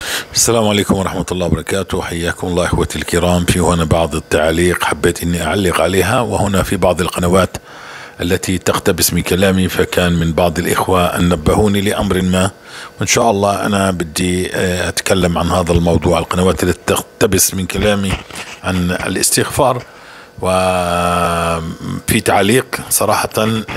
السلام عليكم ورحمة الله وبركاته. حياكم الله إخوتي الكرام. في هنا بعض التعليق حبيت إني أعلق عليها، وهنا في بعض القنوات التي تقتبس من كلامي، فكان من بعض الإخوة أن نبهوني لأمر ما، وإن شاء الله أنا بدي أتكلم عن هذا الموضوع. القنوات التي تقتبس من كلامي عن الاستغفار، وفي تعليق صراحة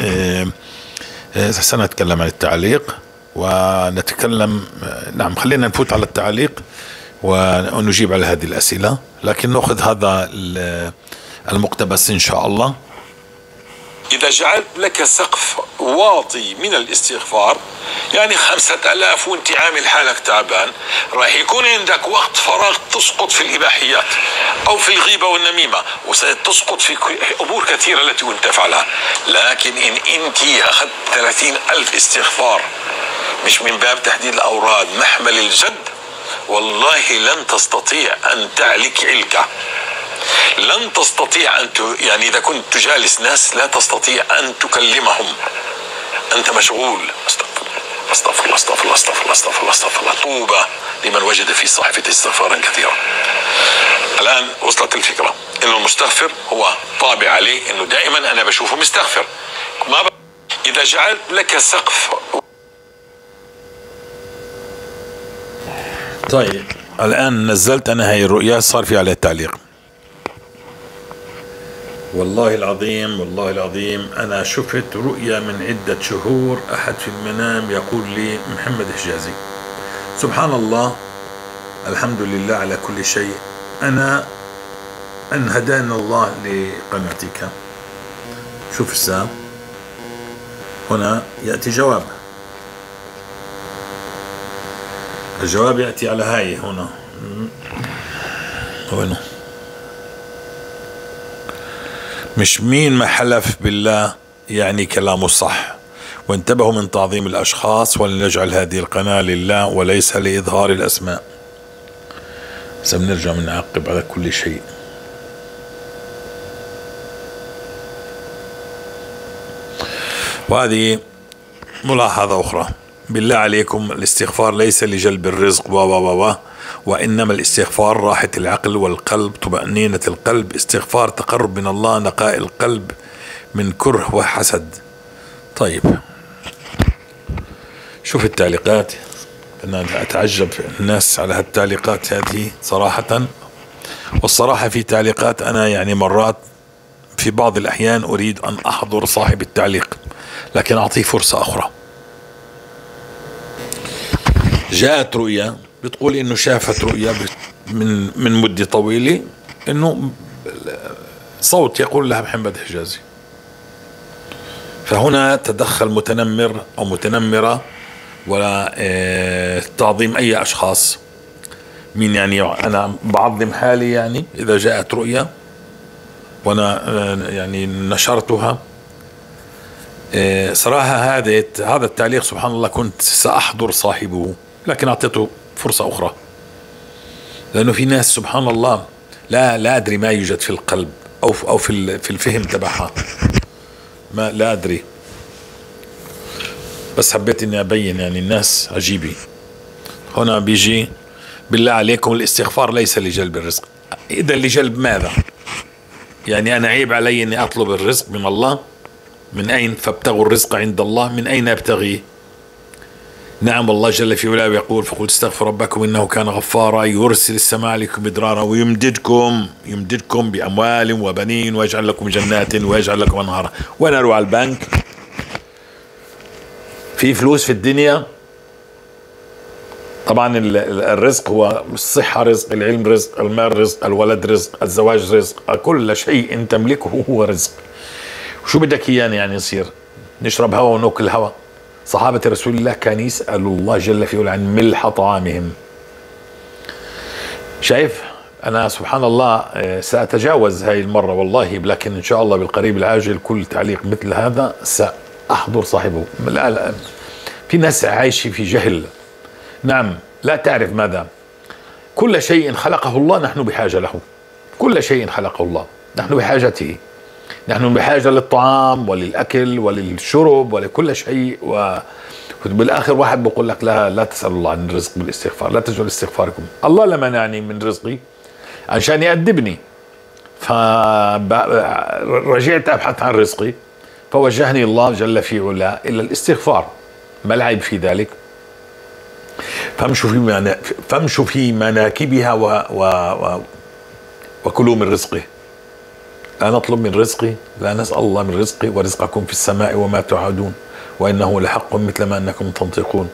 سنتكلم عن التعليق ونتكلم. نعم، خلينا نفوت على التعليق ونجيب على هذه الأسئلة، لكن نأخذ هذا المقتبس إن شاء الله. إذا جعلت لك سقف واطي من الاستغفار، يعني 5000 وانت عامل حالك تعبان، راح يكون عندك وقت فراغ تسقط في الإباحيات أو في الغيبة والنميمة، وستسقط في أمور كثيرة التي كنت تفعلها. لكن إن أنت أخذت 30,000 استغفار، مش من باب تحديد الأوراد، محمل الجد، والله لن تستطيع أن تعلك علكة، لن تستطيع أن يعني إذا كنت تجالس ناس لا تستطيع أن تكلمهم، أنت مشغول. استغفر الله استغفر الله استغفر الله استغفر الله استغفر الله استغفر الله. طوبى لمن وجد في صحيفة استغفارا كثيرا. الآن وصلت الفكرة إنه المستغفر هو طابع عليه إنه دائما أنا بشوفه مستغفر. إذا جعلت لك سقف. طيب، الآن نزلت أنا هاي الرؤيا، صار في عليها تعليق. والله العظيم والله العظيم أنا شفت رؤيا من عدة شهور، أحد في المنام يقول لي محمد حجازي. سبحان الله، الحمد لله على كل شيء. أنا أن هدانا الله لقناتك. شوف الساعة، هنا يأتي جواب. الجواب يأتي على هاي هنا. وينه؟ مش مين ما حلف بالله يعني كلامه صح. وانتبهوا من تعظيم الأشخاص، ولنجعل هذه القناة لله وليس لإظهار الأسماء. سنرجع نعقب على كل شيء. وهذه ملاحظة أخرى، بالله عليكم الاستغفار ليس لجلب الرزق وإنما الاستغفار راحة العقل والقلب، طمأنينة القلب، استغفار تقرب من الله، نقاء القلب من كره وحسد. طيب، شوف التعليقات. أنا أتعجب الناس على هالتعليقات هذه صراحة. والصراحة في تعليقات أنا يعني مرات في بعض الأحيان أريد أن أحضر صاحب التعليق، لكن أعطيه فرصة أخرى. جاءت رؤيا بتقول إنه شافت رؤيا من مدة طويلة، إنه صوت يقول لها محمد حجازي. فهنا تدخل متنمر أو متنمرة ولا تعظيم أي أشخاص. مين يعني أنا بعظم حالي؟ يعني إذا جاءت رؤيا وأنا يعني نشرتها. صراحة هذا التعليق سبحان الله كنت سأحضر صاحبه، لكن أعطيته فرصة أخرى، لأنه في ناس سبحان الله لا أدري ما يوجد في القلب أو في الفهم تبعها، ما لا أدري، بس حبيت إني أبين يعني الناس عجيبة. هنا بيجي بالله عليكم الاستغفار ليس لجلب الرزق. إذا لجلب ماذا؟ يعني أنا عيب علي إني أطلب الرزق من الله؟ من أين؟ فابتغوا الرزق عند الله. من أين أبتغيه؟ نعم، الله جل في علاه يقول: فقل استغفر ربكم إنه كان غفارا يرسل السماء عليكم مدرارا ويمددكم بأموال وبنين ويجعل لكم جنات ويجعل لكم أنهارا. وين أروح على البنك؟ في فلوس في الدنيا؟ طبعا الرزق هو الصحة رزق، العلم رزق، المال رزق، الولد رزق، الزواج رزق، كل شيء أنت تملكه هو رزق. شو بدك إياه يعني يصير؟ نشرب هوا وناكل هوا؟ صحابة رسول الله كان يسألوا الله جل في علاه عن ملح طعامهم. شايف؟ أنا سبحان الله سأتجاوز هاي المرة والله، لكن إن شاء الله بالقريب العاجل كل تعليق مثل هذا سأحضر صاحبه. لا، في ناس عايشة في جهل. نعم، لا تعرف ماذا. كل شيء خلقه الله نحن بحاجة له، كل شيء خلقه الله نحن بحاجته. نحن بحاجة للطعام وللأكل وللشرب ولكل شيء، بالاخر واحد بقول لك لا تسالوا الله عن الرزق بالاستغفار، لا تجعلوا استغفاركم. الله لما منعني من رزقي عشان يأدبني، فرجعت ابحث عن رزقي، فوجهني الله جل في علاه الى الاستغفار، ما العيب في ذلك؟ فامشوا في مناكبها وكلوا من رزقه. لا نطلب من رزقي، لا نسأل الله من رزقي، ورزقكم في السماء وما توعدون وإنه لحق مثل ما أنكم تنطقون.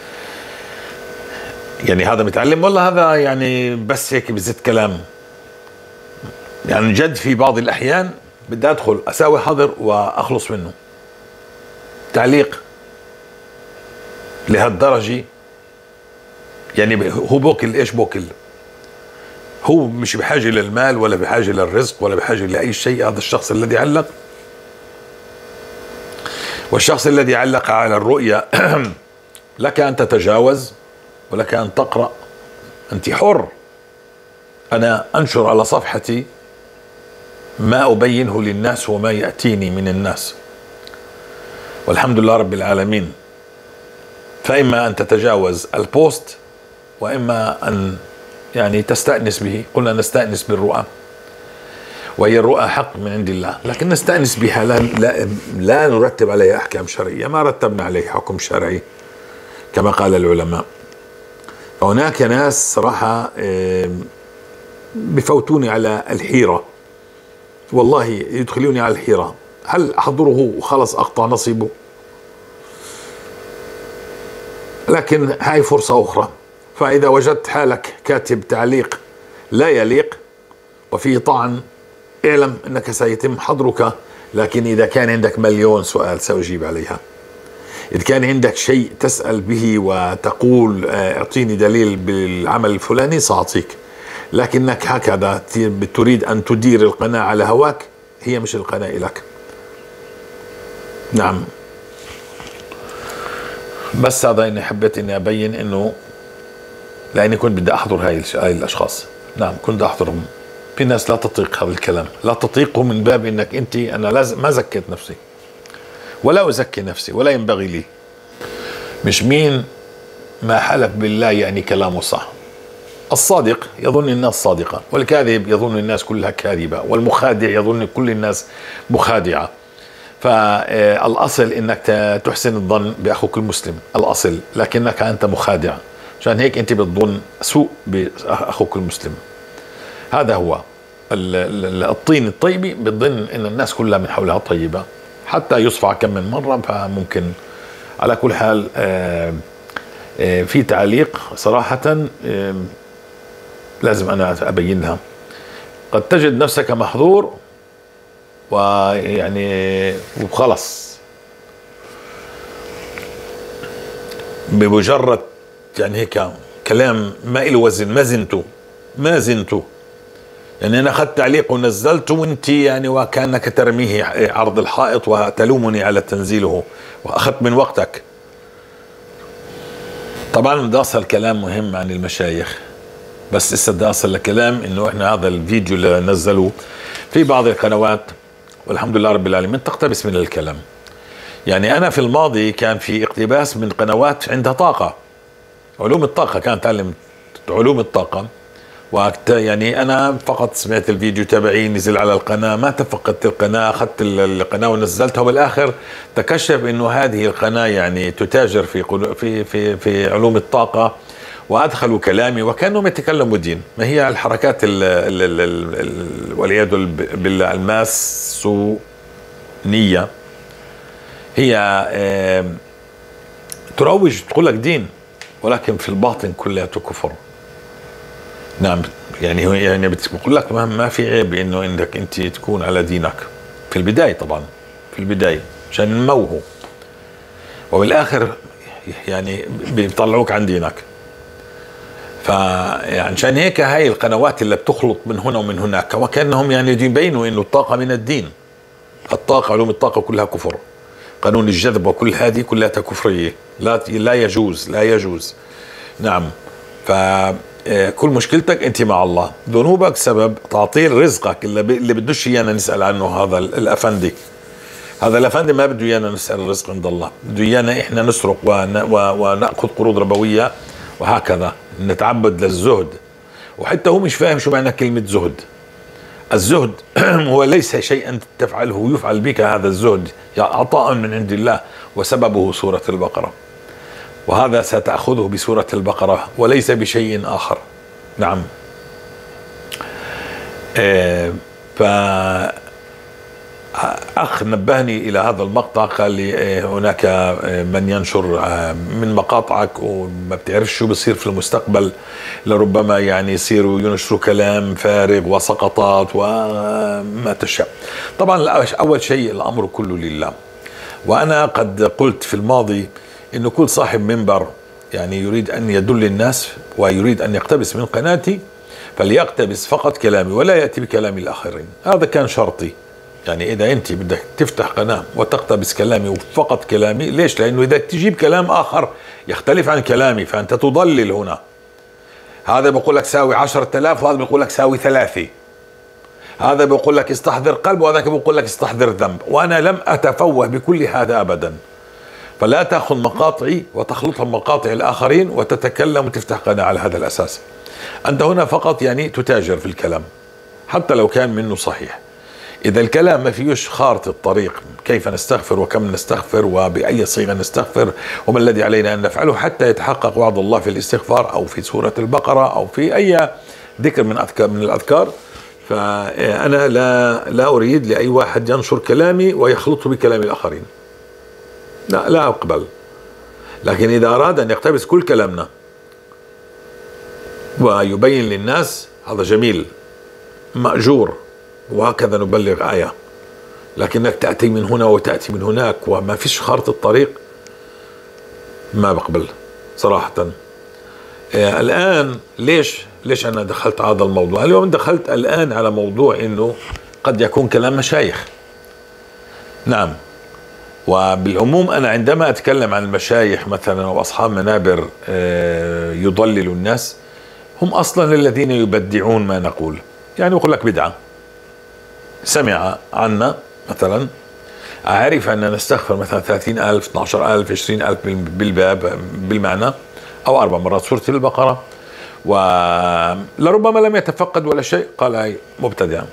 يعني هذا متعلم والله هذا يعني بس هيك بزت كلام؟ يعني جد في بعض الأحيان بدي أدخل أساوي حظر وأخلص منه. تعليق لهالدرجة يعني هو بوكل ايش بوكل؟ هو مش بحاجة للمال ولا بحاجة للرزق ولا بحاجة لأي شيء. هذا الشخص الذي علق، والشخص الذي علق على الرؤيا لك أن تتجاوز ولك أن تقرأ، أنت حر. أنا أنشر على صفحتي ما أبينه للناس وما يأتيني من الناس، والحمد لله رب العالمين. فإما أن تتجاوز البوست وإما أن يعني تستأنس به. قلنا نستأنس بالرؤى، وهي الرؤى حق من عند الله، لكن نستأنس بها، لا نرتب عليها أحكام شرعية. ما رتبنا عليه حكم شرعي كما قال العلماء. فهناك ناس صراحة بفوتوني على الحيرة، والله يدخلوني على الحيرة. هل أحضره وخلص أقطع نصيبه؟ لكن هاي فرصة أخرى. فإذا وجدت حالك كاتب تعليق لا يليق وفيه طعن، اعلم أنك سيتم حظرك. لكن إذا كان عندك مليون سؤال سأجيب عليها. إذا كان عندك شيء تسأل به وتقول اعطيني دليل بالعمل الفلاني سأعطيك، لكنك هكذا تريد أن تدير القناة على هواك، هي مش القناة لك. نعم، بس هذا اني حبيت اني ابين انه لاني كنت بدي احضر هاي الاشخاص. نعم كنت بدي احضرهم. في ناس لا تطيق هذا الكلام، لا تطيقه من باب انك انت، انا لازم ما زكيت نفسي ولا ازكي نفسي ولا ينبغي لي. مش مين ما حلف بالله يعني كلامه صح. الصادق يظن الناس صادقة، والكاذب يظن الناس كلها كاذبة، والمخادع يظن كل الناس مخادعة. فالأصل إنك تحسن الظن بأخوك المسلم، الأصل، لكنك أنت مخادع، عشان هيك أنت بتظن سوء بأخوك المسلم. هذا هو الطين الطيبي، بتظن إن الناس كلها من حولها طيبة حتى يصفع كم من مرة. فممكن على كل حال في تعليق صراحة لازم أنا أبينها. قد تجد نفسك محظور ويعني وخلص بمجرد يعني هيك كلام ما له وزن، ما زنته يعني أنا أخذت تعليق ونزلته وأنت يعني وكأنك ترميه عرض الحائط وتلومني على تنزيله، وأخذت من وقتك. طبعا بدي أصل كلام مهم عن المشايخ، بس لسه بدي أصل لكلام إنه إحنا هذا الفيديو اللي نزلوه في بعض القنوات والحمد لله رب العالمين تقتبس من الكلام. يعني أنا في الماضي كان في اقتباس من قنوات عندها طاقة، علوم الطاقة، كانت تعلم علوم الطاقة، وقت يعني أنا فقط سمعت الفيديو تبعي نزل على القناة، ما تفقدت القناة، أخذت القناة ونزلتها، وبالآخر تكشف إنه هذه القناة يعني تتاجر في علوم الطاقة، وأدخلوا كلامي وكانوا يتكلموا دين. ما هي الحركات والعياذ بالله الماسونية هي تروج تقول لك دين، ولكن في الباطن كلياته كفر. نعم، يعني بتقول لك ما في عيب انه انك انت تكون على دينك في البداية، طبعا في البداية عشان نموه، وبالاخر يعني بيطلعوك عن دينك. فعشان هيك هاي القنوات اللي بتخلط من هنا ومن هناك، وكأنهم يعني يبينوا انه الطاقة من الدين. الطاقة، علوم الطاقة كلها كفر، قانون الجذب وكل هذه كلها كفرية، لا يجوز. نعم، فكل مشكلتك انت مع الله، ذنوبك سبب تعطيل رزقك اللي بدوش ايانا نسأل عنه هذا الافندي. هذا الأفندي ما بده إيانا نسأل الرزق عند الله، بده إيانا إحنا نسرق ونأخذ قروض ربوية وهكذا نتعبد للزهد. وحتى هو مش فاهم شو معنى كلمة زهد. الزهد هو ليس شيئا تفعله يفعل بك، هذا الزهد عطاء من عند الله، وسببه سورة البقرة، وهذا ستأخذه بسورة البقرة وليس بشيء آخر. نعم. أخ نبهني إلى هذا المقطع، قال لي هناك من ينشر من مقاطعك وما بتعرف شو بصير في المستقبل، لربما يعني يصيروا ينشروا كلام فارغ وسقطات وما تشاء. طبعا أول شيء الأمر كله لله، وأنا قد قلت في الماضي إنه كل صاحب منبر يعني يريد أن يدل الناس ويريد أن يقتبس من قناتي فليقتبس فقط كلامي ولا يأتي بكلام الآخرين. هذا كان شرطي. يعني إذا أنت بدك تفتح قناة وتقتبس كلامي وفقط كلامي، ليش؟ لأنه إذا تجيب كلام آخر يختلف عن كلامي فأنت تضلل هنا. هذا بقول لك ساوي 10,000 وهذا بيقول لك ساوي 3. هذا بيقول لك استحضر قلب وهذاك بيقول لك استحضر ذنب، وأنا لم أتفوه بكل هذا أبدا. فلا تأخذ مقاطعي وتخلطها بمقاطع الآخرين وتتكلم وتفتح قناة على هذا الأساس. أنت هنا فقط يعني تتاجر في الكلام حتى لو كان منه صحيح. إذا الكلام ما فيهش خارطة الطريق، كيف نستغفر وكم نستغفر وبأي صيغة نستغفر وما الذي علينا أن نفعله حتى يتحقق وعد الله في الاستغفار أو في سورة البقرة أو في أي ذكر من الأذكار، فأنا لا أريد لأي واحد ينشر كلامي ويخلطه بكلام الآخرين. لا أقبل. لكن إذا أراد أن يقتبس كل كلامنا ويبين للناس هذا جميل مأجور، وهكذا نبلغ آية. لكنك تأتي من هنا وتأتي من هناك وما فيش خارطة الطريق، ما بقبل صراحة. الآن ليش أنا دخلت هذا الموضوع؟ اليوم دخلت الآن على موضوع إنه قد يكون كلام مشايخ. نعم. وبالعموم أنا عندما أتكلم عن المشايخ مثلا أو أصحاب منابر يضللوا الناس، هم أصلا الذين يبدعون ما نقول. يعني بقول لك بدعة، سمع عنا مثلا، أعرف أن نستغفر مثلا 30,000 12,000 20,000 بالباب بالمعنى، أو 4 مرات سورة البقرة، ولربما لم يتفقد ولا شيء، قال هاي مبتدع.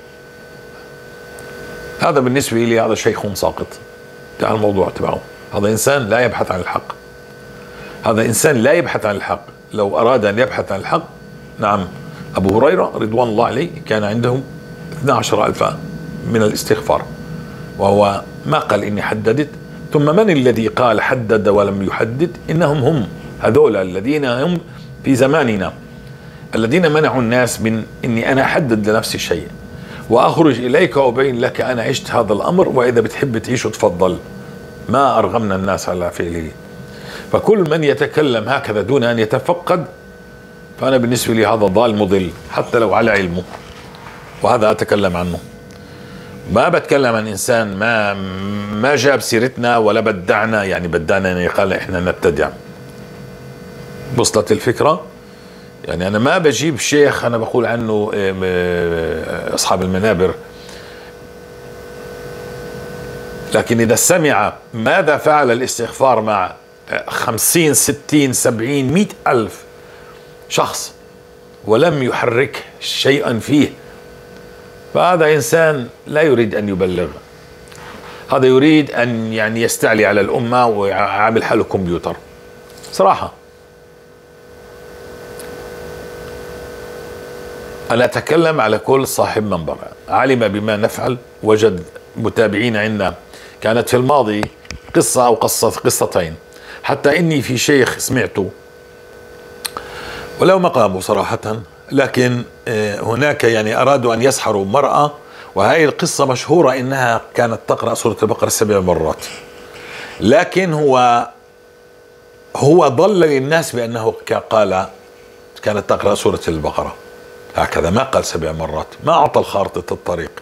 هذا بالنسبة لي هذا شيخ ساقط. تعال الموضوع تبعه، هذا إنسان لا يبحث عن الحق. هذا إنسان لا يبحث عن الحق. لو أراد أن يبحث عن الحق، نعم، أبو هريرة رضوان الله عليه كان عنده 12,000 من الاستغفار، وهو ما قال إني حددت. ثم من الذي قال حدد ولم يحدد؟ إنهم هذول الذين هم في زماننا، الذين منعوا الناس من إني أنا أحدد لنفسي شيء وأخرج إليك وأبين لك أنا عشت هذا الأمر، وإذا بتحب تعيشه تفضل. ما أرغمنا الناس على فعله. فكل من يتكلم هكذا دون أن يتفقد، فأنا بالنسبة لي هذا ضال مضل حتى لو على علمه، وهذا أتكلم عنه. ما بتكلم عن إنسان ما جاب سيرتنا ولا بدعنا، يعني بدعنا يعني قال إحنا نبتدع. وصلت الفكرة؟ يعني أنا ما بجيب شيخ أنا بقول عنه أصحاب المنابر، لكن إذا سمع ماذا فعل الاستغفار مع 50 60 70 100 ألف شخص ولم يحرك شيئا فيه، فهذا إنسان لا يريد أن يبلغ. هذا يريد أن يعني يستعلي على الأمة ويعمل حاله كمبيوتر صراحة. أنا أتكلم على كل صاحب منبر علم بما نفعل، وجد متابعين عندنا. كانت في الماضي قصة أو قصتين، حتى إني في شيخ سمعته ولو مقامه صراحة، لكن هناك يعني أرادوا أن يسحروا مرأة، وهذه القصة مشهورة إنها كانت تقرأ سورة البقرة 7 مرات، لكن هو ضلل الناس بأنه قال كانت تقرأ سورة البقرة هكذا، ما قال 7 مرات، ما أعطى خارطة الطريق.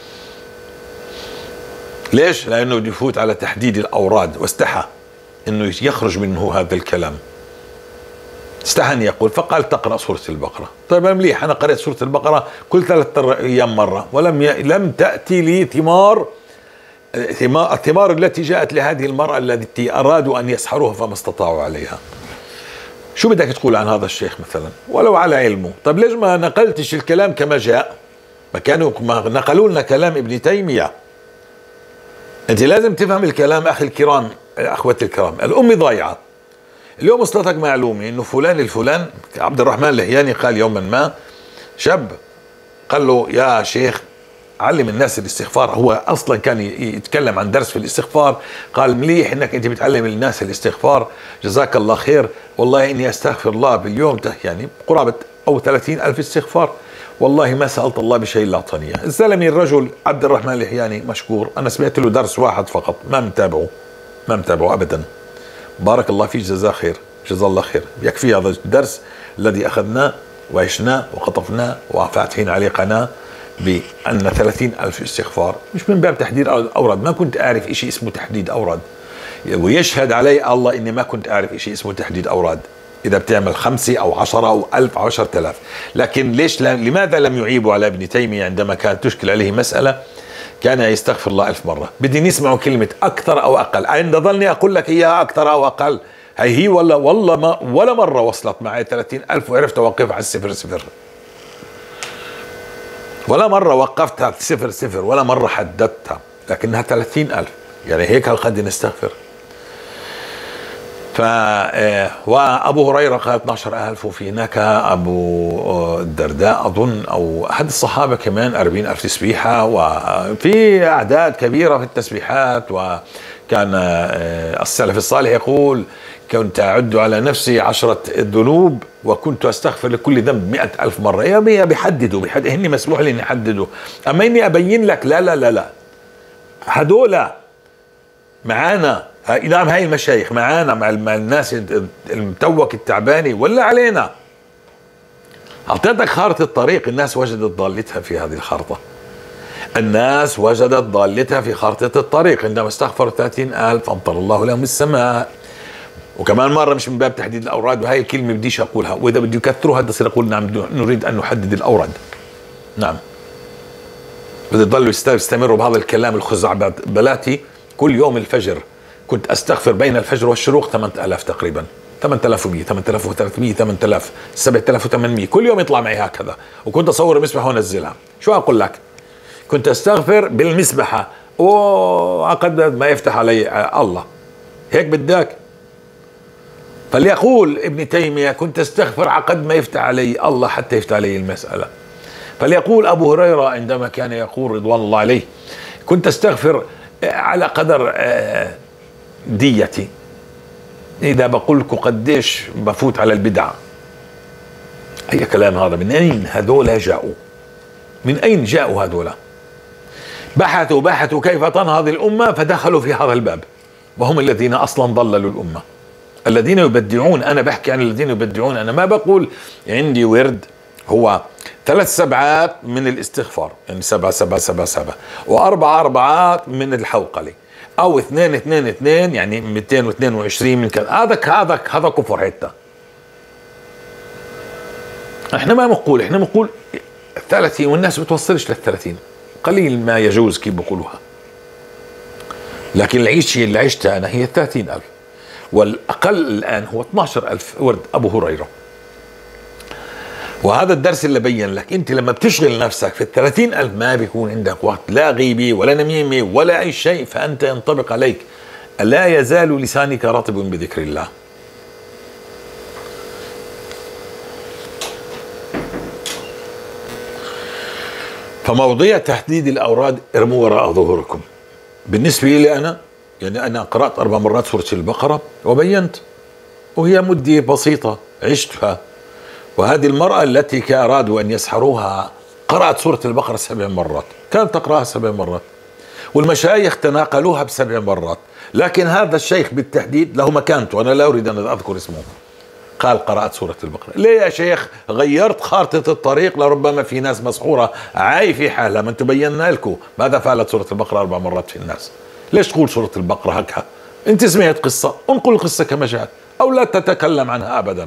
ليش؟ لأنه يفوت على تحديد الأوراد، واستحى أنه يخرج منه هذا الكلام، استحى أن يقول، فقال تقرأ سورة البقرة. طيب مليح، أنا قرأت سورة البقرة كل 3 أيام مرة، لم تأتي لي ثمار الثمار التي جاءت لهذه المرأة التي أرادوا أن يسحروها فما استطاعوا عليها. شو بدك تقول عن هذا الشيخ مثلا ولو على علمه؟ طب ليش ما نقلتش الكلام كما جاء؟ ما نقلوا لنا كلام ابن تيمية. انت لازم تفهم الكلام اخي الكرام، اخوتي الكرام. الامة ضايعة. اليوم وصلتك معلومة انه فلان الفلان عبد الرحمن اللهياني قال يوما ما شاب قال له يا شيخ علم الناس الاستغفار. هو اصلا كان يتكلم عن درس في الاستغفار، قال مليح انك انت بتعلم الناس الاستغفار، جزاك الله خير، والله اني استغفر الله باليوم يعني قرابة او 30,000 استغفار، والله ما سألت الله بشيء الا اعطاني اياه. الزلمه الرجل عبد الرحمن اللهياني مشكور، انا سمعت له درس واحد فقط، ما متابعه ابدا. بارك الله فيك، جزاه خير، جزا الله خير، يكفي هذا الدرس الذي اخذناه وعشناه وقطفناه وفاتحين عليه قناه بأن 30,000 استغفار مش من باب تحديد أوراد. ما كنت أعرف إشي اسمه تحديد أوراد، ويشهد علي الله إني ما كنت أعرف إشي اسمه تحديد أوراد. إذا بتعمل 5 أو 10 أو 1000 أو 10,000. لكن ليش لماذا لم يعيبوا على ابن تيمية عندما كانت تشكل عليه مسألة كان يستغفر الله 1000 مرة؟ بدي نسمع كلمة أكثر أو أقل. عند ظني أقول لك إياها أكثر أو أقل. هي والله ما ولا مرة وصلت معي 30,000 وعرفت أوقفها على 0 ولا مرة وقفتها 0 ولا مرة حددتها، لكنها 30,000. يعني هيك هالقد نستغفر. وأبو هريرة قال 12,000، وفي هناك أبو الدرداء أظن أو أحد الصحابة كمان 40,000 تسبيحة، وفي أعداد كبيرة في التسبيحات. وكان السلف الصالح يقول كنت أعد على نفسي 10 ذنوب وكنت أستغفر لكل ذنب 100,000 مرة. يا بيحددوا هني مسموح لي إني أحددوا، أما إني أبين لك لا هدول معانا. نعم، هاي المشايخ معانا مع الناس المتوك التعباني ولا علينا. أعطيتك خارطة الطريق، الناس وجدت ضالتها في هذه الخارطة. الناس وجدت ضالتها في خارطة الطريق عندما استغفروا 30,000 أمطر الله لهم السماء. وكمان مرة مش من باب تحديد الأوراد، وهي الكلمة بديش أقولها، وإذا بده يكثروها بده يصير أقول نعم نريد أن نحدد الأوراد. نعم، بده يضلوا يستمروا بهذا الكلام الخزعبلاتي. كل يوم الفجر كنت أستغفر بين الفجر والشروق 8,000 تقريبا، 8,100 8,300 8,000 7,800 كل يوم يطلع معي هكذا. وكنت أصور مسبحة وأنزلها. شو أقول لك؟ كنت أستغفر بالمسبحة وعقد ما يفتح علي الله. هيك بدك؟ فليقول ابن تيمية كنت استغفر عقد ما يفتح علي الله حتى يفتح علي المسألة. فليقول أبو هريرة عندما كان يقول رضوان الله عليه كنت استغفر على قدر ديتي. إذا بقول لكم قديش بفوت على البدعة. أي كلام هذا؟ من أين هذولا جاءوا؟ من أين جاءوا هذولا؟ بحثوا كيف تنهض الأمة فدخلوا في هذا الباب، وهم الذين أصلا ضللوا الأمة، الذين يبدعون. أنا بحكي عن الذين يبدعون. أنا ما بقول عندي ورد هو 3 سبعات من الاستغفار، يعني 7 7 7 7، و4 أربعات من الحوقلة، أو 2 2 2 يعني 222 من كذا. هذا كفر حتى. احنا ما بنقول، احنا بنقول 30، والناس بتوصلش لل30، قليل ما يجوز كيف بقولوها. لكن العيشة اللي عشتها أنا هي 30,000، والأقل الآن هو 12,000 ورد أبو هريرة. وهذا الدرس اللي بين لك أنت لما بتشغل نفسك في 30,000 ما بيكون عندك وقت لا غيبي ولا نميمي ولا أي شيء، فأنت ينطبق عليك لا يزال لسانك رطب بذكر الله. فموضوع تحديد الأوراد ارموا وراء ظهوركم. بالنسبة لي أنا يعني أنا قرأت 4 مرات سورة البقرة وبينت، وهي مدة بسيطة عشتها. وهذه المرأة التي أرادوا أن يسحروها قرأت سورة البقرة 7 مرات، كانت تقرأها 7 مرات، والمشايخ تناقلوها ب7 مرات. لكن هذا الشيخ بالتحديد له مكانته، أنا لا أريد أن أذكر اسمه، قال قرأت سورة البقرة. ليه يا شيخ غيرت خارطة الطريق؟ لربما في ناس مسحورة عاي في حالها. ما انتم بينا لكم ماذا فعلت سورة البقرة 4 مرات في الناس. ليش تقول سورة البقرة هكذا؟ انت سمعت قصة، انقل القصة كما جاءت او لا تتكلم عنها ابدا.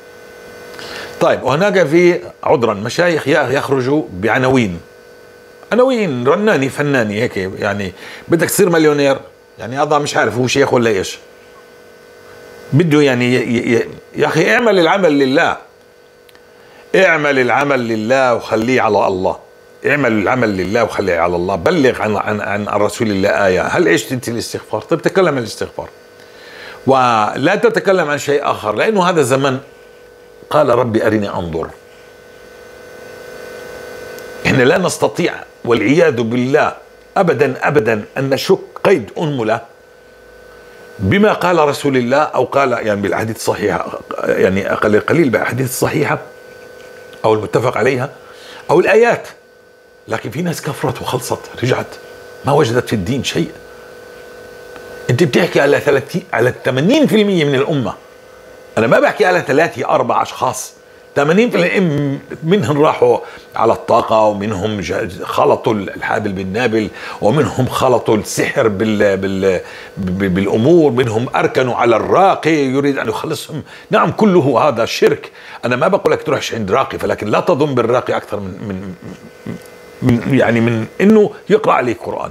طيب، وهناك في عذرا مشايخ يخرجوا بعناوين عناوين رناني فناني هيك، يعني بدك تصير مليونير، يعني هذا مش عارف هو شيخ ولا ايش بده، يعني يا اخي اعمل العمل لله، اعمل العمل لله وخليه على الله، اعمل العمل لله وخليه على الله، بلغ عن رسول الله آية. هل عشت انت الاستغفار؟ طيب تكلم عن الاستغفار ولا تتكلم عن شيء آخر، لأنه هذا زمن قال ربي أرني أنظر. احنا لا نستطيع والعياذ بالله أبدا أبدا أن نشك قيد أنملة بما قال رسول الله أو قال يعني بالأحاديث الصحيحة، يعني أقل القليل بالأحاديث الصحيحة أو المتفق عليها أو الآيات. لكن في ناس كفرت وخلصت رجعت ما وجدت في الدين شيء. أنت بتحكي على 80% من الأمة، أنا ما بحكي على 3-4 أشخاص، 80% منهم راحوا على الطاقة، ومنهم خلطوا الحابل بالنابل، ومنهم خلطوا السحر بالأمور، منهم أركنوا على الراقي يريد أن يخلصهم. نعم كله هذا شرك. أنا ما بقول لك تروحش عند راقي، فلكن لا تظن بالراقي أكثر من إنه يقرأ عليك قرآن.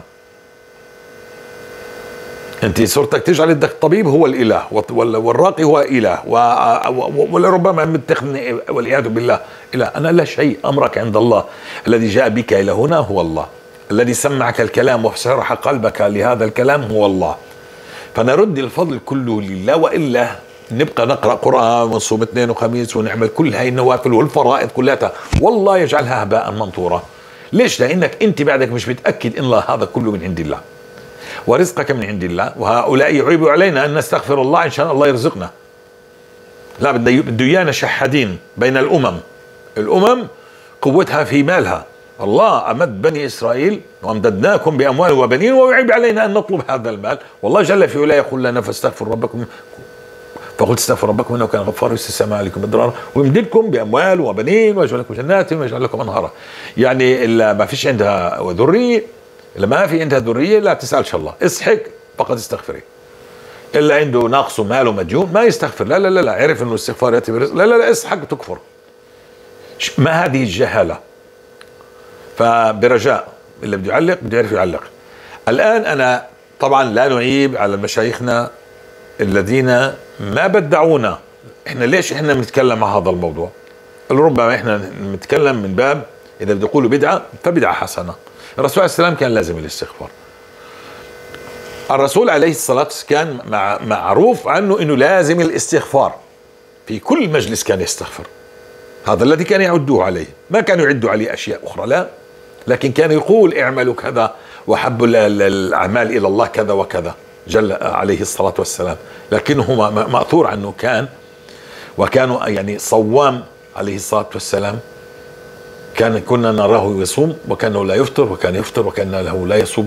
انت صرتك تجعل بدك الطبيب هو الاله والراقي هو اله، ولربما متخذني والعياذ بالله اله. انا لا شيء، امرك عند الله. الذي جاء بك الى هنا هو الله، الذي سمعك الكلام وشرح قلبك لهذا الكلام هو الله. فنرد الفضل كله لله، والا نبقى نقرا قران ونصوم اثنين وخميس ونعمل كل هاي النوافل والفرائض كلها، والله يجعلها هباء منثورا. ليش؟ لانك انت بعدك مش متاكد ان هذا كله من عند الله ورزقك من عند الله. وهؤلاء يعيبوا علينا أن نستغفر الله عشان الله يرزقنا. لا، بده إيانا شحادين بين الأمم قوتها في مالها. الله أمد بني إسرائيل وأمددناكم بأموال وبنين، ويعيب علينا أن نطلب هذا المال. والله جل في علاه يقول لنا فاستغفر ربكم، فقلت استغفر ربكم إنه كان غفارا يرسل السماء عليكم مدرارا ويمددكم بأموال وبنين ويجعل لكم جنات ويجعل لكم أنهارا. يعني إلا ما فيش عندها ذرية، إلا ما في عندها ذرية لا تسألش الله، اصحك فقد استغفري. إلا عنده ناقص ماله مديون ما يستغفر، لا لا لا, لا. عرف إنه الاستغفار يأتي برزق، لا لا لا، اصحك وتكفر. ما هذه الجهالة؟ فبرجاء اللي بده يعلق بده يعرف يعلق. الآن أنا طبعا لا نعيب على مشايخنا الذين ما بدعونا. إحنا ليش إحنا بنتكلم عن هذا الموضوع؟ ربما إحنا نتكلم من باب إذا بده يقولوا بدعة فبدعة حسنة. الرسول عليه السلام كان لازم الاستغفار. الرسول عليه الصلاة والسلام كان معروف عنه انه لازم الاستغفار، في كل مجلس كان يستغفر. هذا الذي كان يعدوه عليه، ما كانوا يعدوا عليه اشياء اخرى، لا، لكن كان يقول اعملوا كذا وحب الاعمال الى الله كذا وكذا جل عليه الصلاة والسلام. لكنه مأثور عنه وكانوا يعني صوام عليه الصلاة والسلام، كنا نراه يصوم وكانه لا يفطر، وكان يفطر وكانه لا يصوم.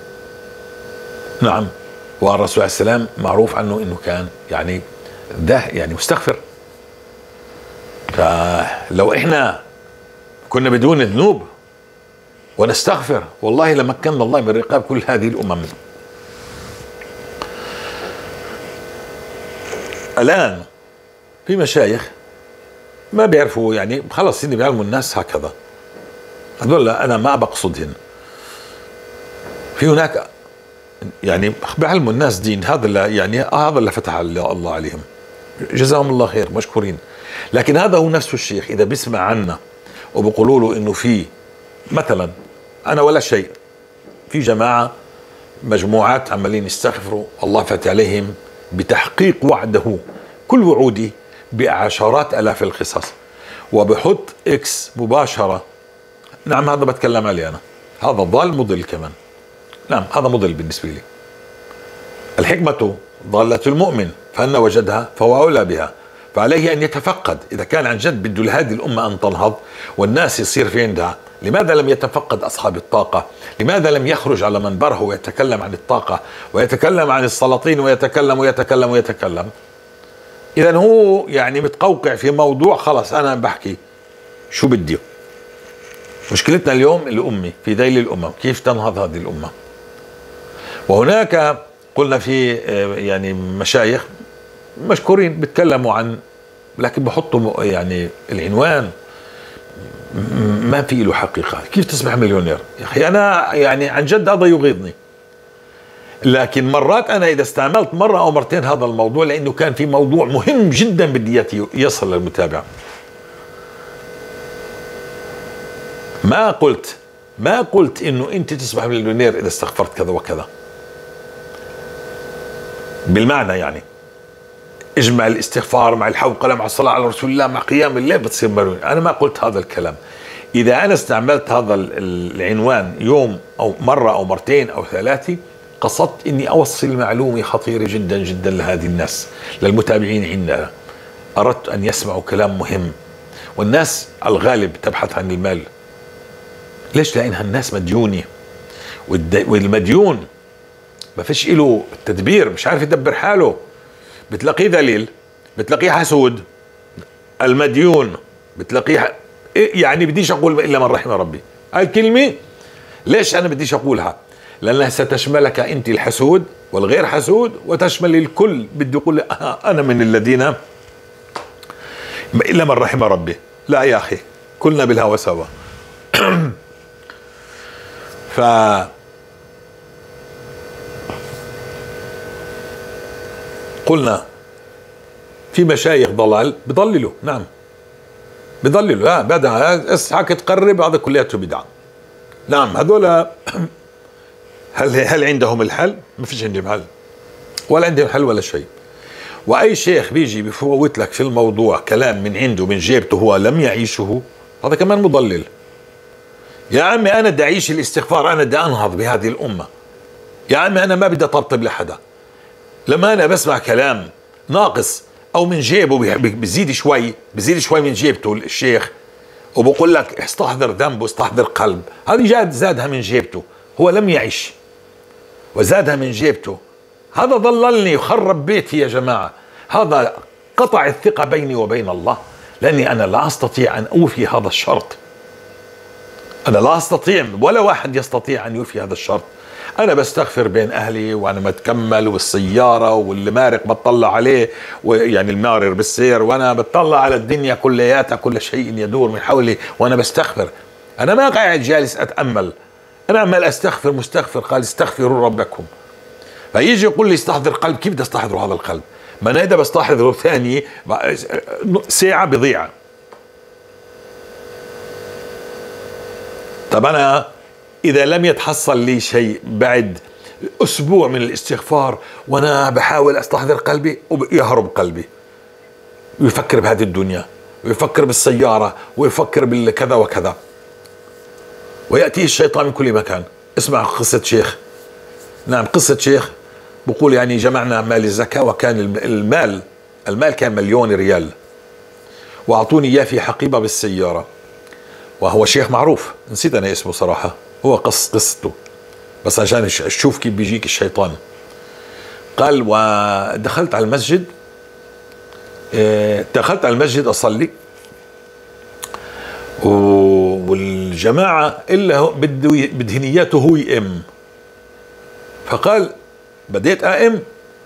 نعم. والرسول عليه السلام معروف عنه انه كان يعني ده يعني مستغفر. فلو احنا كنا بدون ذنوب ونستغفر والله لمكننا الله من رقاب كل هذه الامم. الان في مشايخ ما بيعرفوا، يعني خلص اللي بيعلموا الناس هكذا، هذول انا ما بقصدهن. في هناك يعني بيعلموا الناس دين، هذا اللي فتح الله عليهم، جزاهم الله خير مشكورين. لكن هذا هو نفسه الشيخ اذا بيسمع عنا وبقولوا له انه في مثلا انا ولا شيء، في جماعه مجموعات عمالين يستغفروا الله فتح عليهم بتحقيق وعده، كل وعودي بعشرات الاف القصص، وبحط اكس مباشره. نعم هذا بتكلم عليه انا، هذا ضال مضل كمان. نعم هذا مضل بالنسبه لي. الحكمه ضاله المؤمن فان وجدها فهو اولى بها، فعليه ان يتفقد اذا كان عن جد بده هذه الامه ان تنهض والناس يصير في عندها. لماذا لم يتفقد اصحاب الطاقه؟ لماذا لم يخرج على منبره ويتكلم عن الطاقه ويتكلم عن السلاطين ويتكلم ويتكلم ويتكلم؟ اذا هو يعني متقوقع في موضوع، خلص انا بحكي شو بدي. مشكلتنا اليوم الامه في ذيل الامم، كيف تنهض هذه الامه؟ وهناك قلنا في يعني مشايخ مشكورين بيتكلموا عن، لكن بحطوا يعني العنوان ما في له حقيقة. كيف تصبح مليونير يا أخي؟ أنا يعني عن جد هذا يغيظني. لكن مرات أنا إذا استعملت مرة أو مرتين هذا الموضوع لأنه كان في موضوع مهم جدا بدي يصل للمتابع. ما قلت إنه أنت تصبح مليونير إذا استغفرت كذا وكذا بالمعنى، يعني اجمع الاستغفار مع الحوقلة مع الصلاة على رسول الله مع قيام الليل بتصير مليونير. أنا ما قلت هذا الكلام. إذا أنا استعملت هذا العنوان يوم أو مرة أو مرتين أو ثلاثة، قصدت إني أوصل معلومة خطيرة جدا جدا لهذه الناس، للمتابعين عندنا. أردت أن يسمعوا كلام مهم. والناس الغالب تبحث عن المال. ليش؟ لأنها الناس مديونة، والمديون ما فيش له تدبير، مش عارف يدبر حاله. بتلاقيه ذليل، بتلاقيه حسود. المديون بتلاقيه يعني بديش أقول إلا من رحم ربي. هاي الكلمة ليش أنا بديش أقولها؟ لأنها ستشملك أنت الحسود والغير حسود، وتشمل الكل. بدي أقول أنا من الذين إلا من رحم ربي. لا يا أخي، كلنا بالهوى سوا. قلنا في مشايخ ضلال بضللوا. نعم بضللوا. بدعة اسحاك تقرب، هذا كلياته بدعة. نعم هذول هل عندهم الحل؟ ما فيش عندهم حل، ولا عندهم حل ولا شيء. واي شيخ بيجي بفوت لك في الموضوع كلام من عنده من جيبته هو لم يعيشه، هذا كمان مضلل. يا عمي انا بدي اعيش الاستغفار، انا بدي انهض بهذه الامه. يا عمي انا ما بدي اطبطب لحدا. لما انا بسمع كلام ناقص او من جيبه بزيد شوي من جيبته الشيخ، وبقول لك استحضر ذنب واستحضر قلب، هذه زادها من جيبته، هو لم يعيش وزادها من جيبته. هذا ضللني وخرب بيتي يا جماعة. هذا قطع الثقة بيني وبين الله، لأني أنا لا أستطيع أن أوفي هذا الشرط. أنا لا أستطيع، ولا واحد يستطيع أن يوفي هذا الشرط. أنا بستغفر بين أهلي وأنا متكمل، والسيارة واللي مارق بتطلع عليه، ويعني المارر بالسير، وأنا بتطلع على الدنيا كلياتها، كل شيء يدور من حولي وأنا بستغفر. أنا ما قاعد جالس أتأمل، أنا عمال أستغفر. مستغفر قال استغفروا ربكم. فيجي يقول لي استحضر قلب. كيف بدي استحضر هذا القلب؟ ما أنا إذا بستحضره ثاني ساعة بضيع. طب أنا إذا لم يتحصل لي شيء بعد أسبوع من الاستغفار وأنا بحاول أستحضر قلبي، ويهرب قلبي ويفكر بهذه الدنيا، ويفكر بالسيارة، ويفكر بالكذا وكذا، ويأتيه الشيطان من كل مكان. اسمع قصة شيخ. نعم قصة شيخ بقول يعني جمعنا مال الزكاة، وكان المال كان 1,000,000 ريال، وأعطوني إياه في حقيبة بالسيارة. وهو شيخ معروف، نسيت أنا اسمه صراحة، هو قصته بس عشان أشوف كيف بيجيك الشيطان. قال ودخلت على المسجد، أصلي، والجماعة إلا بدهن إياته هو يئم. فقال بديت أئم،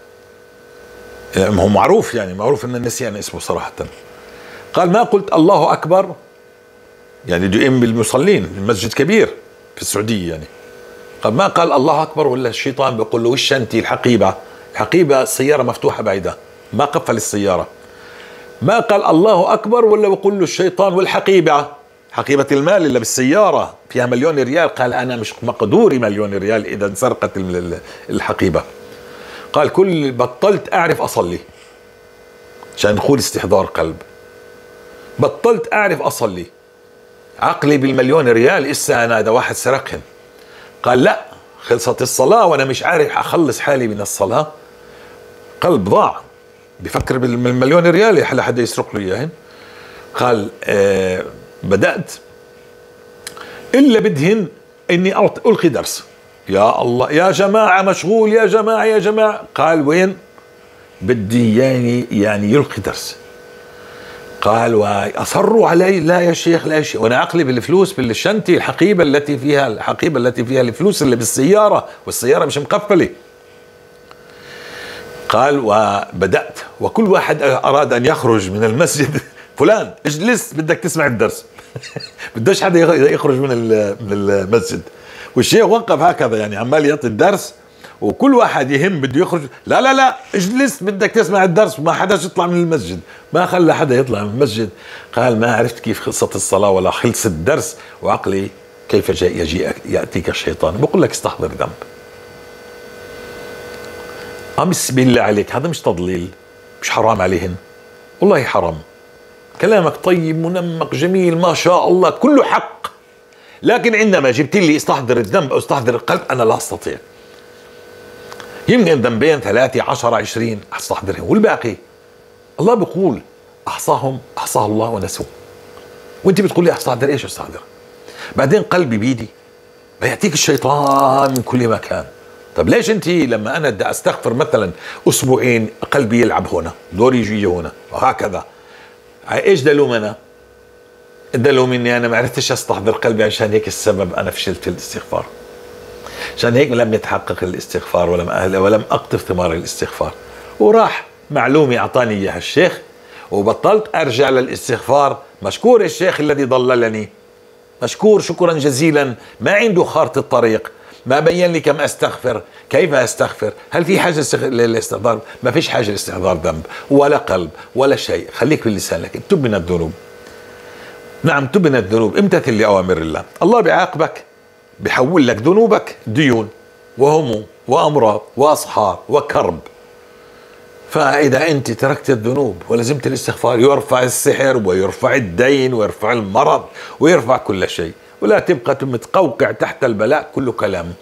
هو معروف، يعني معروف أن النسيان اسمه صراحة. قال ما قلت الله أكبر، يعني بده يئم بالمصلين، المسجد كبير في السعودية يعني. قال ما قال الله أكبر، ولا الشيطان بيقول له وش أنت الحقيبة السيارة مفتوحة بعيدة، ما قفل السيارة. ما قال الله أكبر، ولا بقول له الشيطان حقيبة المال اللي بالسيارة فيها 1,000,000 ريال. قال أنا مش مقدوري 1,000,000 ريال إذا انسرقت الحقيبة. قال بطلت أعرف أصلي عشان دخول استحضار قلب. بطلت أعرف أصلي، عقلي بال1,000,000 ريال إسا أنا ده واحد سرقهم. قال لا، خلصت الصلاة وأنا مش عارف أخلص حالي من الصلاة. قلب ضاع، بفكر بال1,000,000 ريال لحد يسرق له إياهن. قال بدأت إلا بدهن إني ألقي درس. يا الله يا جماعة مشغول، يا جماعة. قال وين؟ بدي يعني يلقي درس. قال وأصروا علي لا يا شيخ لا يا شيخ، وأنا عقلي بالفلوس بالشنطة، الحقيبة التي فيها الفلوس اللي بالسيارة، والسيارة مش مقفلة. قال وبدأت، وكل واحد أراد أن يخرج من المسجد فلان اجلس بدك تسمع الدرس. بدوش حدا يخرج من المسجد. والشيخ وقف هكذا يعني عمال يعطي الدرس، وكل واحد يهم بده يخرج، لا لا لا اجلس بدك تسمع الدرس، وما حدا يطلع من المسجد. ما خلى حدا يطلع من المسجد. قال ما عرفت كيف خلصت الصلاة ولا خلص الدرس، وعقلي كيف يجي يأتيك الشيطان. بقول لك استحضر ذنب. بسم بالله عليك، هذا مش تضليل؟ مش حرام عليهن؟ والله حرام. كلامك طيب منمق جميل ما شاء الله كله حق، لكن عندما جبت لي استحضر الذنب أو استحضر القلب أنا لا أستطيع. يمكن ذنبين 3 10 20 استحضرهم، والباقي الله بيقول أحصاهم أحصاه الله ونسوه، وانت بتقول لي استحضر ايش؟ استحضر بعدين قلبي بيدي، بيأتيك الشيطان من كل مكان. طب ليش انت لما انا بدي استغفر مثلا اسبوعين قلبي يلعب هنا، دور يجي هنا وهكذا، ايش دلوم انا؟ دلوم اني انا ما عرفتش استحضر قلبي، عشان هيك السبب انا فشلت في الاستغفار. عشان هيك لم يتحقق الاستغفار ولم اقطف ثمار الاستغفار. وراح معلومة اعطاني اياها الشيخ، وبطلت ارجع للاستغفار. مشكور الشيخ الذي ضللني، مشكور شكرا جزيلا. ما عنده خارطة الطريق، ما بين لي كم استغفر، كيف استغفر، هل في حاجة للاستحضار؟ ما فيش حاجة لاستحضار ذنب ولا قلب ولا شيء. خليك باللسان، لكن تب من الذنوب. نعم تب من الذنوب، امتثل لأوامر الله. الله بيعاقبك، بيحول لك ذنوبك ديون وهموم وأمراض وأصحاب وكرب. فإذا أنت تركت الذنوب ولزمت الاستغفار يرفع السحر ويرفع الدين ويرفع المرض ويرفع كل شيء، ولا تبقى متقوقع تحت البلاء. كله كلام.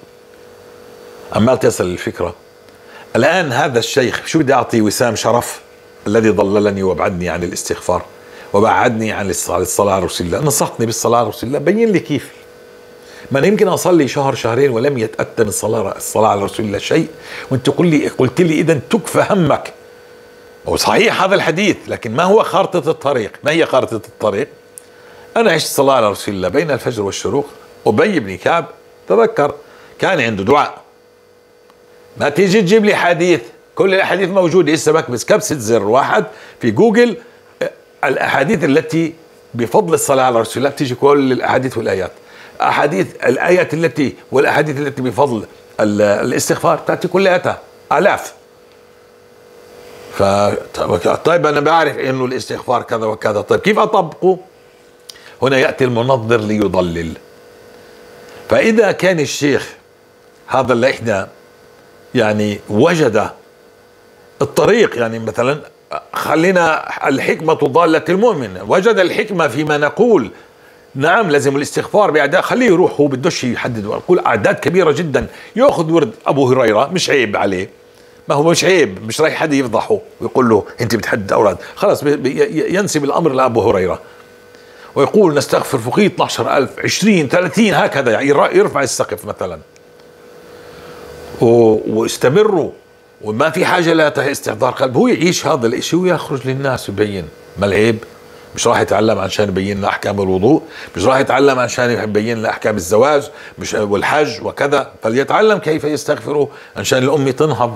أما تصل الفكرة الآن هذا الشيخ شو بدي أعطي وسام شرف الذي ضللني وابعدني عن الاستغفار وبعدني عن الصلاة على رسول الله. نصحتني بالصلاة على رسول الله، بين لي كيف. ما أنا يمكن أصلي شهر شهرين ولم يتأتى من الصلاة على رسول الله شيء، وأنت قلت لي إذا تكفى همك. وصحيح هذا الحديث، لكن ما هو خارطة الطريق؟ ما هي خارطة الطريق؟ أنا عشت الصلاة على رسول الله بين الفجر والشروق. أبي بن كعب تذكر كان عنده دعاء. ما تيجي تجيب لي حديث، كل الأحاديث موجودة، لسه بكبس كبسة زر واحد في جوجل الأحاديث التي بفضل الصلاة على رسول الله، بتيجي كل الأحاديث والآيات. الآيات التي والأحاديث التي بفضل الاستغفار تأتي كلها آلاف. طيب أنا بعرف إنه الاستغفار كذا وكذا، طيب كيف أطبقه؟ هنا يأتي المنظر ليضلل. فإذا كان الشيخ هذا اللي إحنا يعني وجد الطريق، يعني مثلا خلينا الحكمة ضالة المؤمن، وجد الحكمة فيما نقول. نعم لازم الاستغفار بأعداد، خليه يروح، هو بدوش يحدد ويقول أعداد كبيرة جدا، يأخذ ورد أبو هريرة، مش عيب عليه. ما هو مش عيب، مش رايح حدا يفضحه ويقول له أنت بتحدد أوراد، خلاص ينسب الأمر لأبو هريرة ويقول نستغفر فوقيه 12,000 20 30 هكذا، يعني يرفع السقف مثلا. واستمروا، وما في حاجة لا استحضار قلب. هو يعيش هذا الاشي ويخرج للناس ويبين. ما العيب؟ مش راح يتعلم عشان يبين لنا احكام الوضوء، مش راح يتعلم عشان يبين لنا احكام الزواج مش والحج وكذا، فليتعلم كيف يستغفروا عشان الأمة تنهض.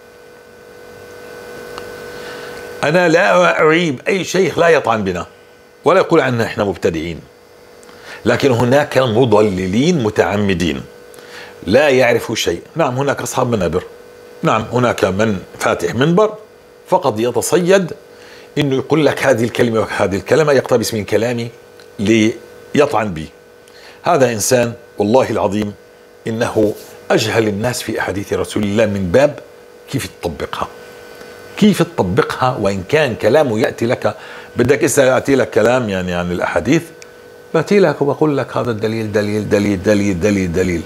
انا لا اعيب اي شيخ لا يطعن بنا ولا يقول عنا احنا مبتدعين، لكن هناك مضللين متعمدين لا يعرفوا شيء. نعم هناك اصحاب منابر، نعم هناك من فاتح منبر فقط يتصيد انه يقول لك هذه الكلمة وهذه الكلمة، يقتبس من كلامي ليطعن بي. هذا انسان والله العظيم انه اجهل الناس في احاديث رسول الله من باب كيف تطبقها، كيف تطبقها. وان كان كلامه ياتي لك، بدك اسا ياتي لك كلام يعني عن الاحاديث، باتي لك وبقول لك هذا الدليل دليل دليل دليل دليل دليل.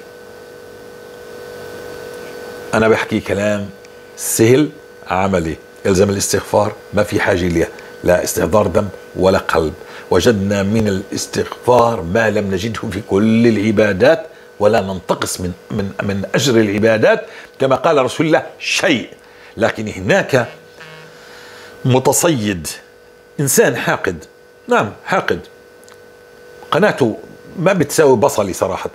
انا بحكي كلام سهل عملي، يلزم الاستغفار، ما في حاجة ليه لا استحضار ذنب ولا قلب. وجدنا من الاستغفار ما لم نجده في كل العبادات، ولا ننتقص من أجر العبادات كما قال رسول الله شيء. لكن هناك متصيد، إنسان حاقد، نعم حاقد، قناته ما بتساوي بصلي صراحة،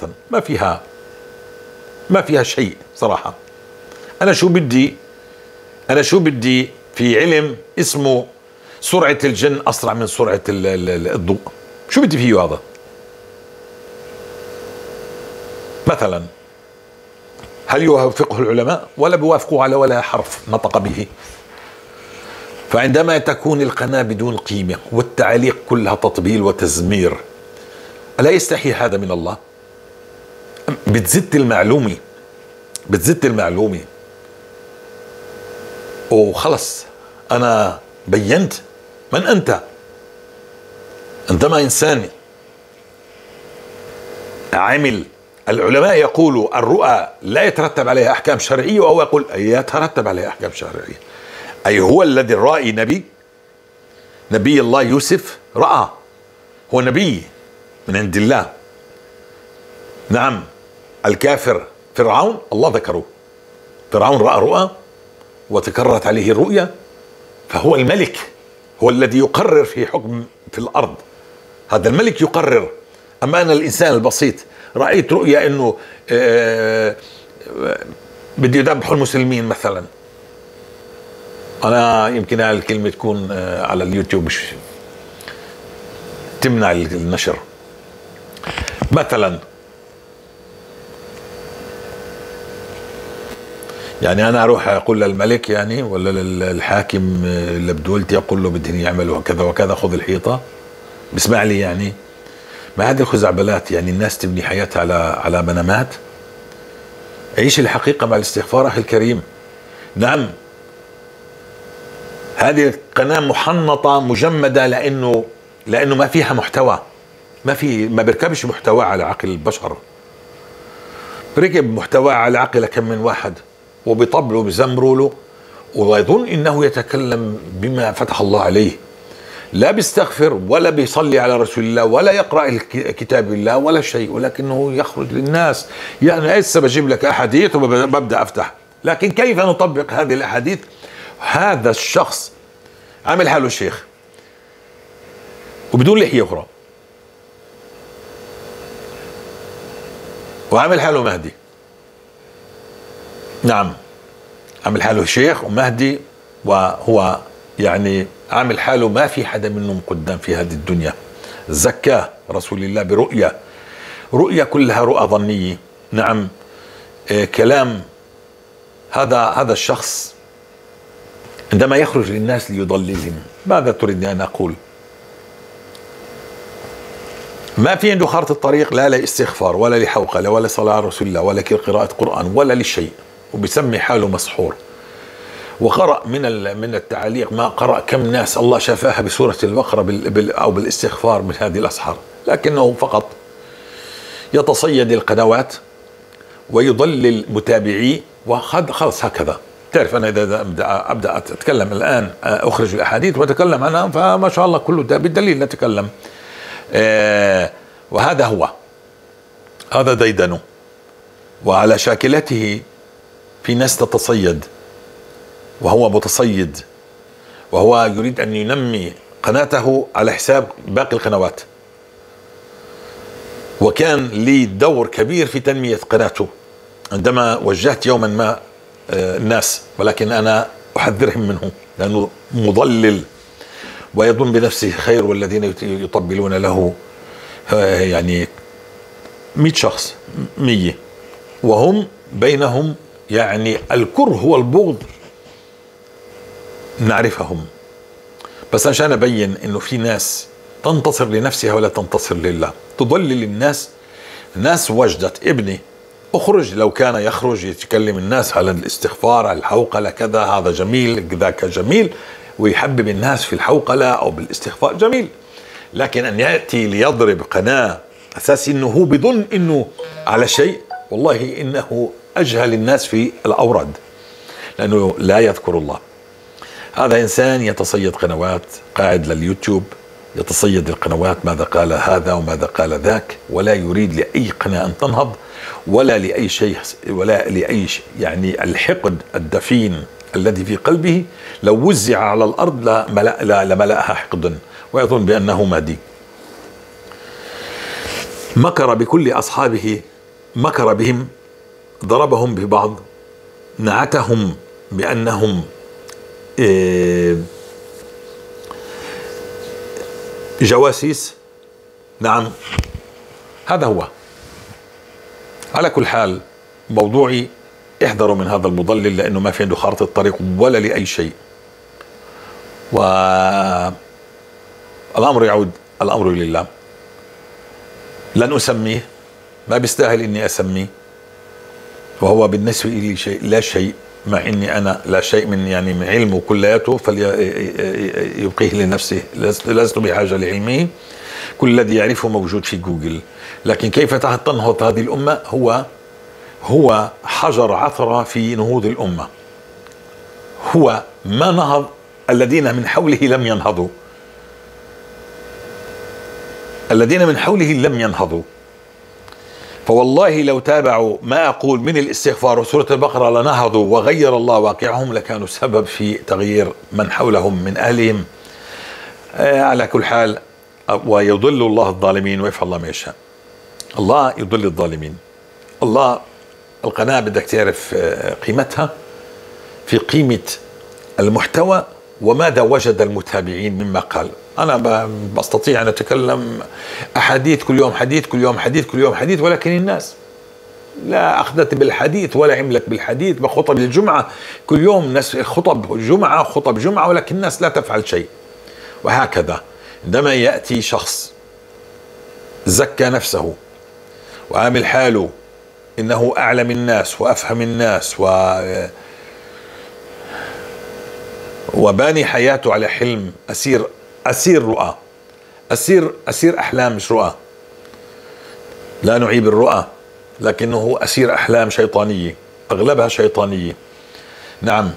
ما فيها شيء صراحة. أنا شو بدي في علم اسمه سرعة الجن أسرع من سرعة الضوء. شو بدي فيه هذا؟ مثلا هل يوافقه العلماء؟ ولا بيوافقوا على ولا حرف نطق به. فعندما تكون القناة بدون قيمة والتعليق كلها تطبيل وتزمير، ألا يستحي هذا من الله؟ بتزت المعلومة وخلص. أنا بينت من أنت. عندما إنسان عمل، العلماء يقولوا الرؤى لا يترتب عليها أحكام شرعية، وهو يقول يترتب عليها أحكام شرعية. أي هو الذي رأى نبي الله يوسف رأى، هو نبي من عند الله. نعم. الكافر فرعون الله ذكره، فرعون رأى رؤى وتكررت عليه الرؤيا، فهو الملك، هو الذي يقرر في حكم في الأرض. هذا الملك يقرر. أما أنا الإنسان البسيط رأيت رؤيا إنه بدي يذبحوا المسلمين مثلا، أنا يمكن هاي الكلمة تكون على اليوتيوب مش تمنع النشر مثلا. يعني أنا أروح أقول للملك يعني ولا للحاكم اللي بدولتي، أقول له بدهم يعملوا كذا وكذا، خذ الحيطة، بسمع لي يعني؟ ما هذه الخزعبلات. يعني الناس تبني حياتها على منامات. عيش الحقيقة مع الاستغفار أخي الكريم. نعم، هذه القناة محنطة مجمدة لأنه ما فيها محتوى، ما بركبش محتوى على عقل البشر. بركب محتوى على عقل كم من واحد وبيطبلوا بزمروا له ويظن انه يتكلم بما فتح الله عليه، لا بيستغفر ولا بيصلي على رسول الله ولا يقرأ كتاب الله ولا شيء، ولكنه يخرج للناس. يعني هسه بجيب لك احاديث وببدا افتح، لكن كيف نطبق هذه الاحاديث؟ هذا الشخص عامل حاله شيخ وبدون لحية أخرى، وعامل حاله مهدي. نعم، عامل حاله شيخ ومهدي، وهو يعني عامل حاله ما في حدا منهم قدام في هذه الدنيا. زكاه رسول الله رؤيا كلها رؤى ظنية. نعم. كلام هذا الشخص عندما يخرج للناس ليضللهم، ماذا تريد أن أقول؟ ما في عنده خارطة الطريق، لا لاستغفار ولا لحوقلة ولا صلاة على رسول الله ولا قراءة قرآن ولا لشيء، وبسمي حاله مسحور. وقرأ من التعليق ما قرأ كم ناس الله شفاها بسورة البقرة أو بالاستغفار من هذه الأسحار، لكنه فقط يتصيد القنوات ويضلل متابعيه وخلص هكذا. تعرف أنا إذا أبدأ أتكلم الآن أخرج الأحاديث وأتكلم عنها، فما شاء الله كله ده بالدليل نتكلم. وهذا هذا ديدنه، وعلى شاكلته في ناس تتصيد وهو متصيد، وهو يريد أن ينمي قناته على حساب باقي القنوات. وكان لي دور كبير في تنمية قناته عندما وجهت يوما ما الناس، ولكن أنا أحذرهم منه لأنه مضلل ويظن بنفسه خير، والذين يطبلون له يعني 100 شخص 100، وهم بينهم يعني الكره والبغض نعرفهم. بس عشان أبين إنه في ناس تنتصر لنفسها ولا تنتصر لله، تضلل الناس. ناس وجدت ابني اخرج، لو كان يخرج يتكلم الناس على الاستغفار على الحوقلة كذا، هذا جميل ذاك جميل، ويحبب الناس في الحوقلة أو بالاستغفار جميل. لكن أن يأتي ليضرب قناة أساس إنه هو بظن إنه على شيء، والله إنه أجهل الناس في الأوراد، لأنه لا يذكر الله. هذا إنسان يتصيد قنوات، قاعد لليوتيوب يتصيد القنوات، ماذا قال هذا وماذا قال ذاك، ولا يريد لأي قناة أن تنهض ولا لأي شيء ولا لأي شيء. يعني الحقد الدفين الذي في قلبه لو وزع على الأرض لملأها حقدا، ويظن بأنه مهدي. مكر بكل أصحابه، مكر بهم، ضربهم ببعض، نعتهم بأنهم جواسيس نعم، هذا هو. على كل حال موضوعي احذروا من هذا المضلل، لأنه ما في عنده خارطة طريق ولا لأي شيء. والأمر يعود الأمر لله. لن أسميه، ما بيستاهل إني أسميه، وهو بالنسبة لي شيء لا شيء، مع إني أنا لا شيء من علمه كلياته فليبقيه لنفسه، لست بحاجة لعلمه. كل الذي يعرفه موجود في جوجل. لكن كيف تنهض هذه الأمة هو حجر عثرة في نهوض الأمة. هو ما نهض، الذين من حوله لم ينهضوا، الذين من حوله لم ينهضوا. فوالله لو تابعوا ما أقول من الاستغفار وسورة البقرة لنهضوا وغير الله واقعهم، لكانوا سبب في تغيير من حولهم من أهلهم. على كل حال، ويضل الله الظالمين ويفعل الله ما يشاء. الله يضل الظالمين. الله، القناة بدك تعرف قيمتها في قيمة المحتوى وماذا وجد المتابعين مما قال. أنا بستطيع أن أتكلم أحاديث كل يوم، حديث كل يوم، حديث كل يوم، حديث، ولكن الناس لا أخذت بالحديث ولا عملت بالحديث. بخطب الجمعة كل يوم ناس خطب جمعة، ولكن الناس لا تفعل شيء. وهكذا عندما يأتي شخص زكى نفسه وعامل حاله إنه أعلم الناس وأفهم الناس وباني حياته على حلم، أسير رؤى، أسير أحلام، مش رؤى، لا نعيب الرؤى، لكنه أسير أحلام شيطانية، أغلبها شيطانية. نعم.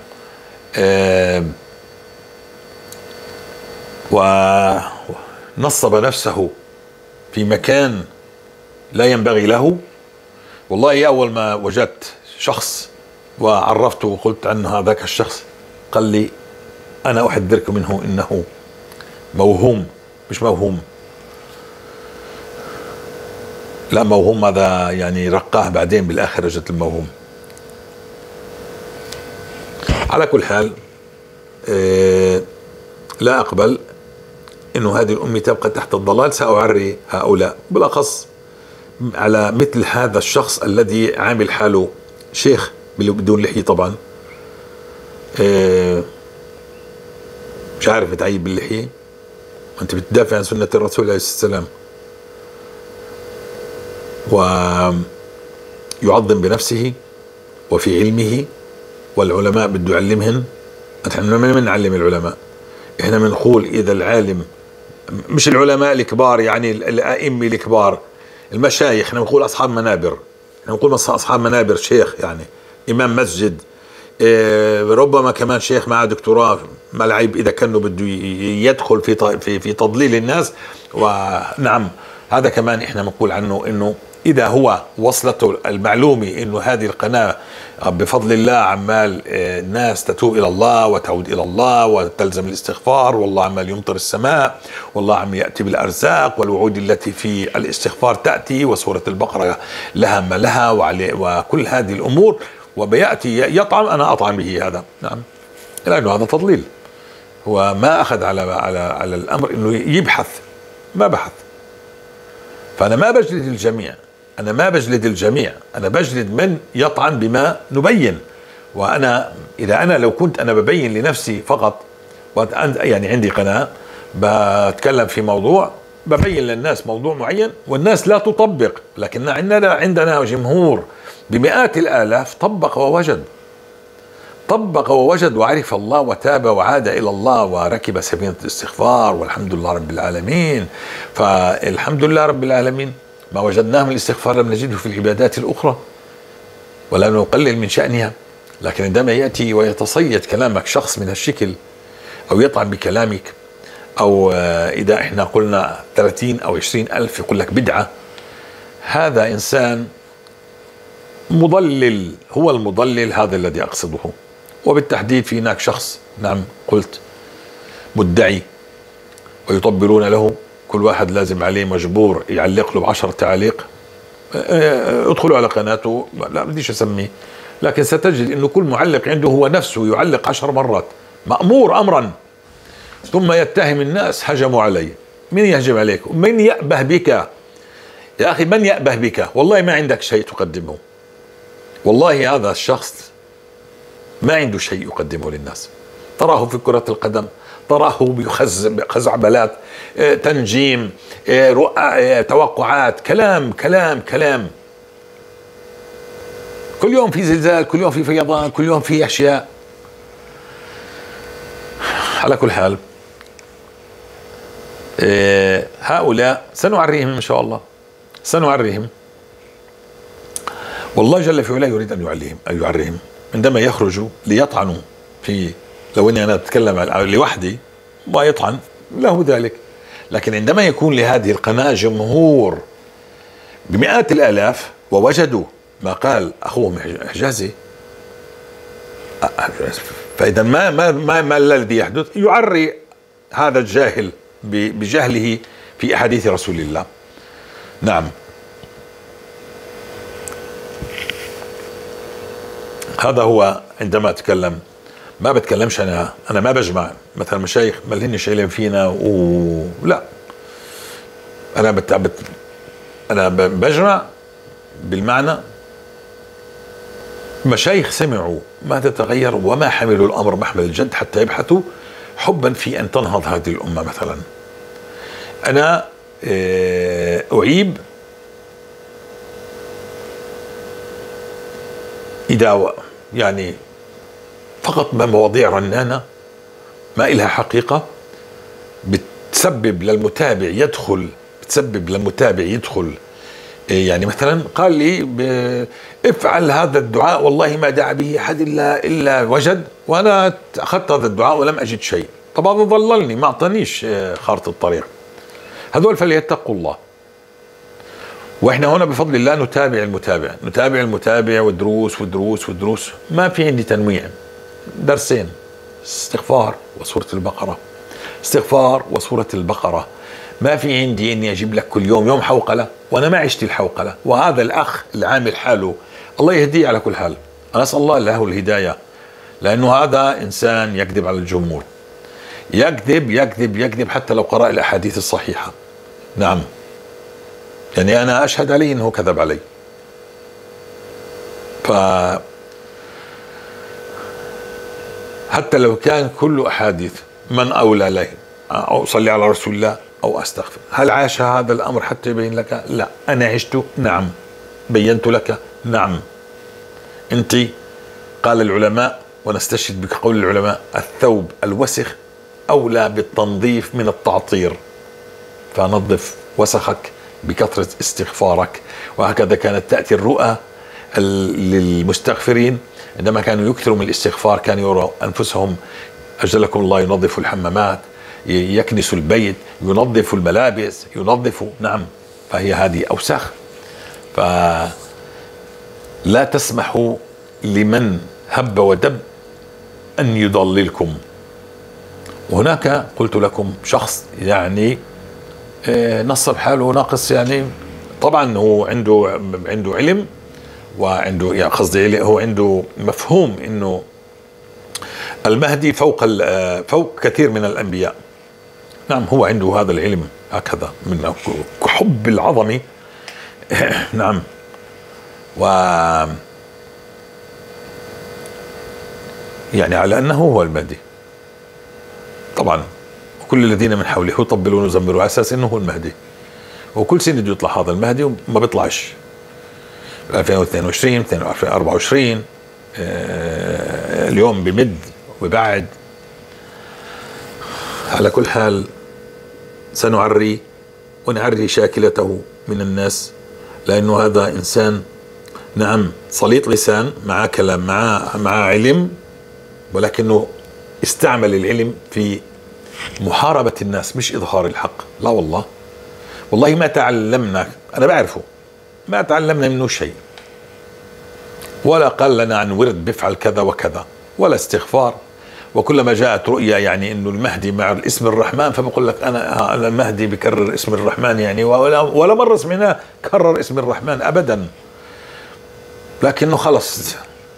ونصب نفسه في مكان لا ينبغي له. والله أول ما وجدت شخص وعرفته وقلت عنه هذاك الشخص، قال لي أنا أحذرك منه إنه موهوم. مش موهوم، لا، موهوم هذا يعني رقاه بعدين بالآخر جت الموهوم. على كل حال لا أقبل إنه هذه الأمة تبقى تحت الضلال. سأعري هؤلاء بالأخص على مثل هذا الشخص الذي عامل حاله شيخ بدون لحية طبعا. مش عارف تعيب باللحية، أنت بتدافع عن سنة الرسول عليه السلام، ويعظم بنفسه وفي علمه، والعلماء بده يعلمهن. احنا ما بنعلم العلماء، احنا بنقول إذا العالم، مش العلماء الكبار يعني الأئمة الكبار، المشايخ، احنا بنقول أصحاب منابر، احنا بنقول أصحاب منابر، شيخ يعني إمام مسجد، ربما كمان شيخ معه دكتوراه، ما العيب إذا كانوا بده يدخل في تضليل الناس. ونعم، هذا كمان احنا بنقول عنه إنه إذا هو وصلته المعلومة إنه هذه القناة بفضل الله عمال الناس تتوب إلى الله وتعود إلى الله وتلزم الاستغفار، والله عمال يمطر السماء، والله عم يأتي بالأرزاق، والوعود التي في الاستغفار تأتي، وسورة البقرة لها ما لها، وكل هذه الأمور، وبيأتي يطعم، أنا أطعم به هذا. نعم، لأنه هذا تضليل. هو ما أخذ على الأمر إنه يبحث، ما بحث. فأنا ما بجلد الجميع، أنا بجلد من يطعن بما نبين. وأنا إذا أنا لو كنت أنا ببين لنفسي فقط، يعني عندي قناة بتكلم في موضوع، ببين للناس موضوع معين والناس لا تطبق، لكن عندنا جمهور بمئات الآلاف طبق ووجد وعرف الله وتاب وعاد إلى الله وركب سفينة الاستغفار، والحمد لله رب العالمين. فالحمد لله رب العالمين، ما وجدناه من الاستغفار لم نجده في العبادات الأخرى ولا نقلل من شأنها. لكن عندما يأتي ويتصيد كلامك شخص من هالشكل، أو يطعن بكلامك، أو إذا إحنا قلنا 30 أو 20 ألف يقول لك بدعة، هذا إنسان مضلل. هو المضلل هذا الذي أقصده. وبالتحديد في هناك شخص، نعم قلت، مدعي ويطبلون له، كل واحد لازم عليه مجبور يعلق له ب10 تعاليق. ادخلوا على قناته، لا بديش أسميه، لكن ستجد أنه كل معلق عنده هو نفسه يعلق 10 مرات، مأمور أمرا، ثم يتهم الناس هجموا علي، مين يهجم عليك؟ من يأبه بك؟ يا أخي من يأبه بك؟ والله ما عندك شيء تقدمه، والله هذا الشخص ما عنده شيء يقدمه للناس. تراه في كرة القدم، تراه بخزعبلات، تنجيم، توقعات، كلام كلام كلام، كل يوم في زلزال، كل يوم في فيضان، كل يوم في أشياء. على كل حال هؤلاء سنعريهم إن شاء الله، سنعريهم. والله جل في علاه يريد أن يعريهم عندما يخرجوا ليطعنوا في، لو اني انا اتكلم لوحدي ما يطعن له ذلك، لكن عندما يكون لهذه القناة جمهور بمئات الالاف ووجدوا ما قال اخوهم حجازي، فاذا ما الذي يحدث؟ يعري هذا الجاهل بجهله في احاديث رسول الله. نعم، هذا هو. عندما اتكلم ما بتكلمش انا ما بجمع مثلا مشايخ ما لهنش علم فينا لا، انا بجمع بالمعنى مشايخ سمعوا ماذا تغير وما حملوا الامر محمل الجد حتى يبحثوا حبا في ان تنهض هذه الامه. مثلا انا اعيب إذا يعني فقط مواضيع رنانة ما إلها حقيقة بتسبب للمتابع يدخل يعني مثلا قال لي افعل هذا الدعاء والله ما دعا به أحد إلا وجد، وأنا أخذت هذا الدعاء ولم أجد شيء. طبعا ضللني، ما أعطانيش خارطة الطريق. هذول فليتقوا الله. واحنا هنا بفضل الله نتابع المتابع والدروس. ما في عندي تنويع، درسين استغفار وسورة البقرة. ما في عندي اني اجيب لك كل يوم حوقلة، وانا ما عشت الحوقلة. وهذا الاخ العامل حاله الله يهديه على كل حال، انا اسال الله له الهداية، لانه هذا انسان يكذب على الجمهور، يكذب حتى لو قرأ الاحاديث الصحيحة. نعم، يعني أنا أشهد عليه أنه كذب علي. حتى لو كان كل أحاديث من أولى له أو صلي على رسول الله أو أستغفر، هل عاش هذا الأمر حتى يبين لك؟ لا. أنا عشت؟ نعم. بينت لك؟ نعم. أنت قال العلماء، ونستشهد بقول العلماء، الثوب الوسخ أولى بالتنظيف من التعطير، فنظف وسخك بكثرة استغفارك. وهكذا كانت تأتي الرؤى للمستغفرين عندما كانوا يكثروا من الاستغفار، كانوا يروا أنفسهم أجلكم الله ينظف الحمامات، يكنس البيت، ينظف الملابس، ينظف. نعم، فهي هذه أوساخ. فلا تسمحوا لمن هب ودب أن يضللكم. وهناك قلت لكم شخص يعني نصب حاله ناقص، يعني طبعا هو عنده علم وعنده، يعني قصدي هو عنده مفهوم انه المهدي فوق كثير من الانبياء. نعم، هو عنده هذا العلم هكذا من حب العظمه. نعم. و يعني على انه هو المهدي طبعا، كل الذين من حوله يطبلون ويزمروا على اساس انه هو المهدي، وكل سنه بده يطلع هذا المهدي وما بيطلعش. 2022 2024 اليوم بمد وبعد. على كل حال سنعري ونعري شاكلته من الناس، لانه هذا انسان نعم سليط لسان، مع كلام، مع علم، ولكنه استعمل العلم في محاربة الناس مش إظهار الحق. لا والله ما تعلمنا، أنا بعرفه، ما تعلمنا منه شيء، ولا قال لنا عن ورد بفعل كذا وكذا ولا استغفار. وكلما جاءت رؤيا يعني إنه المهدي مع الاسم الرحمن، فبقول لك أنا المهدي بكرر اسم الرحمن، يعني ولا مرة سمعناه كرر اسم الرحمن أبدا. لكنه خلص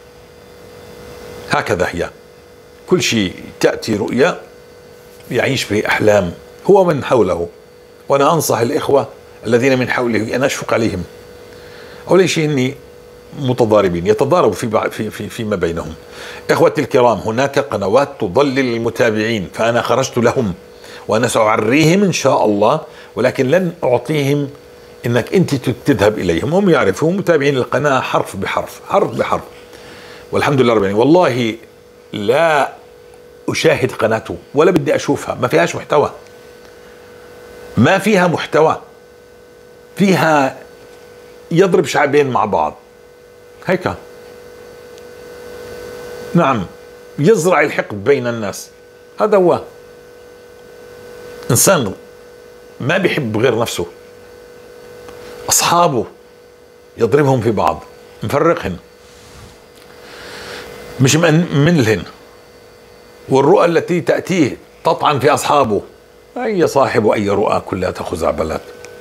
هكذا هي، كل شيء تأتي رؤيا يعيش في أحلام هو من حوله. وأنا أنصح الإخوة الذين من حوله، أنا أشفق عليهم. أول شيء إني متضاربين يتضاربوا فيما بينهم. إخوتي الكرام، هناك قنوات تضلل المتابعين، فأنا خرجت لهم وأنا سأعريهم إن شاء الله، ولكن لن أعطيهم إنك أنت تذهب إليهم. هم يعرفون متابعين القناة حرف بحرف، حرف بحرف، والحمد لله رب العالمين. والله لا أشاهد قناته ولا بدي أشوفها، ما فيهاش محتوى، ما فيها محتوى، فيها يضرب شعبين مع بعض هيك، نعم، يزرع الحقد بين الناس. هذا هو إنسان ما بيحب غير نفسه، أصحابه يضربهم في بعض، مفرقهن، مش منلهن، والرؤى التي تأتيه تطعن في أصحابه. أي صاحب وأي رؤى كلها خزعبلات.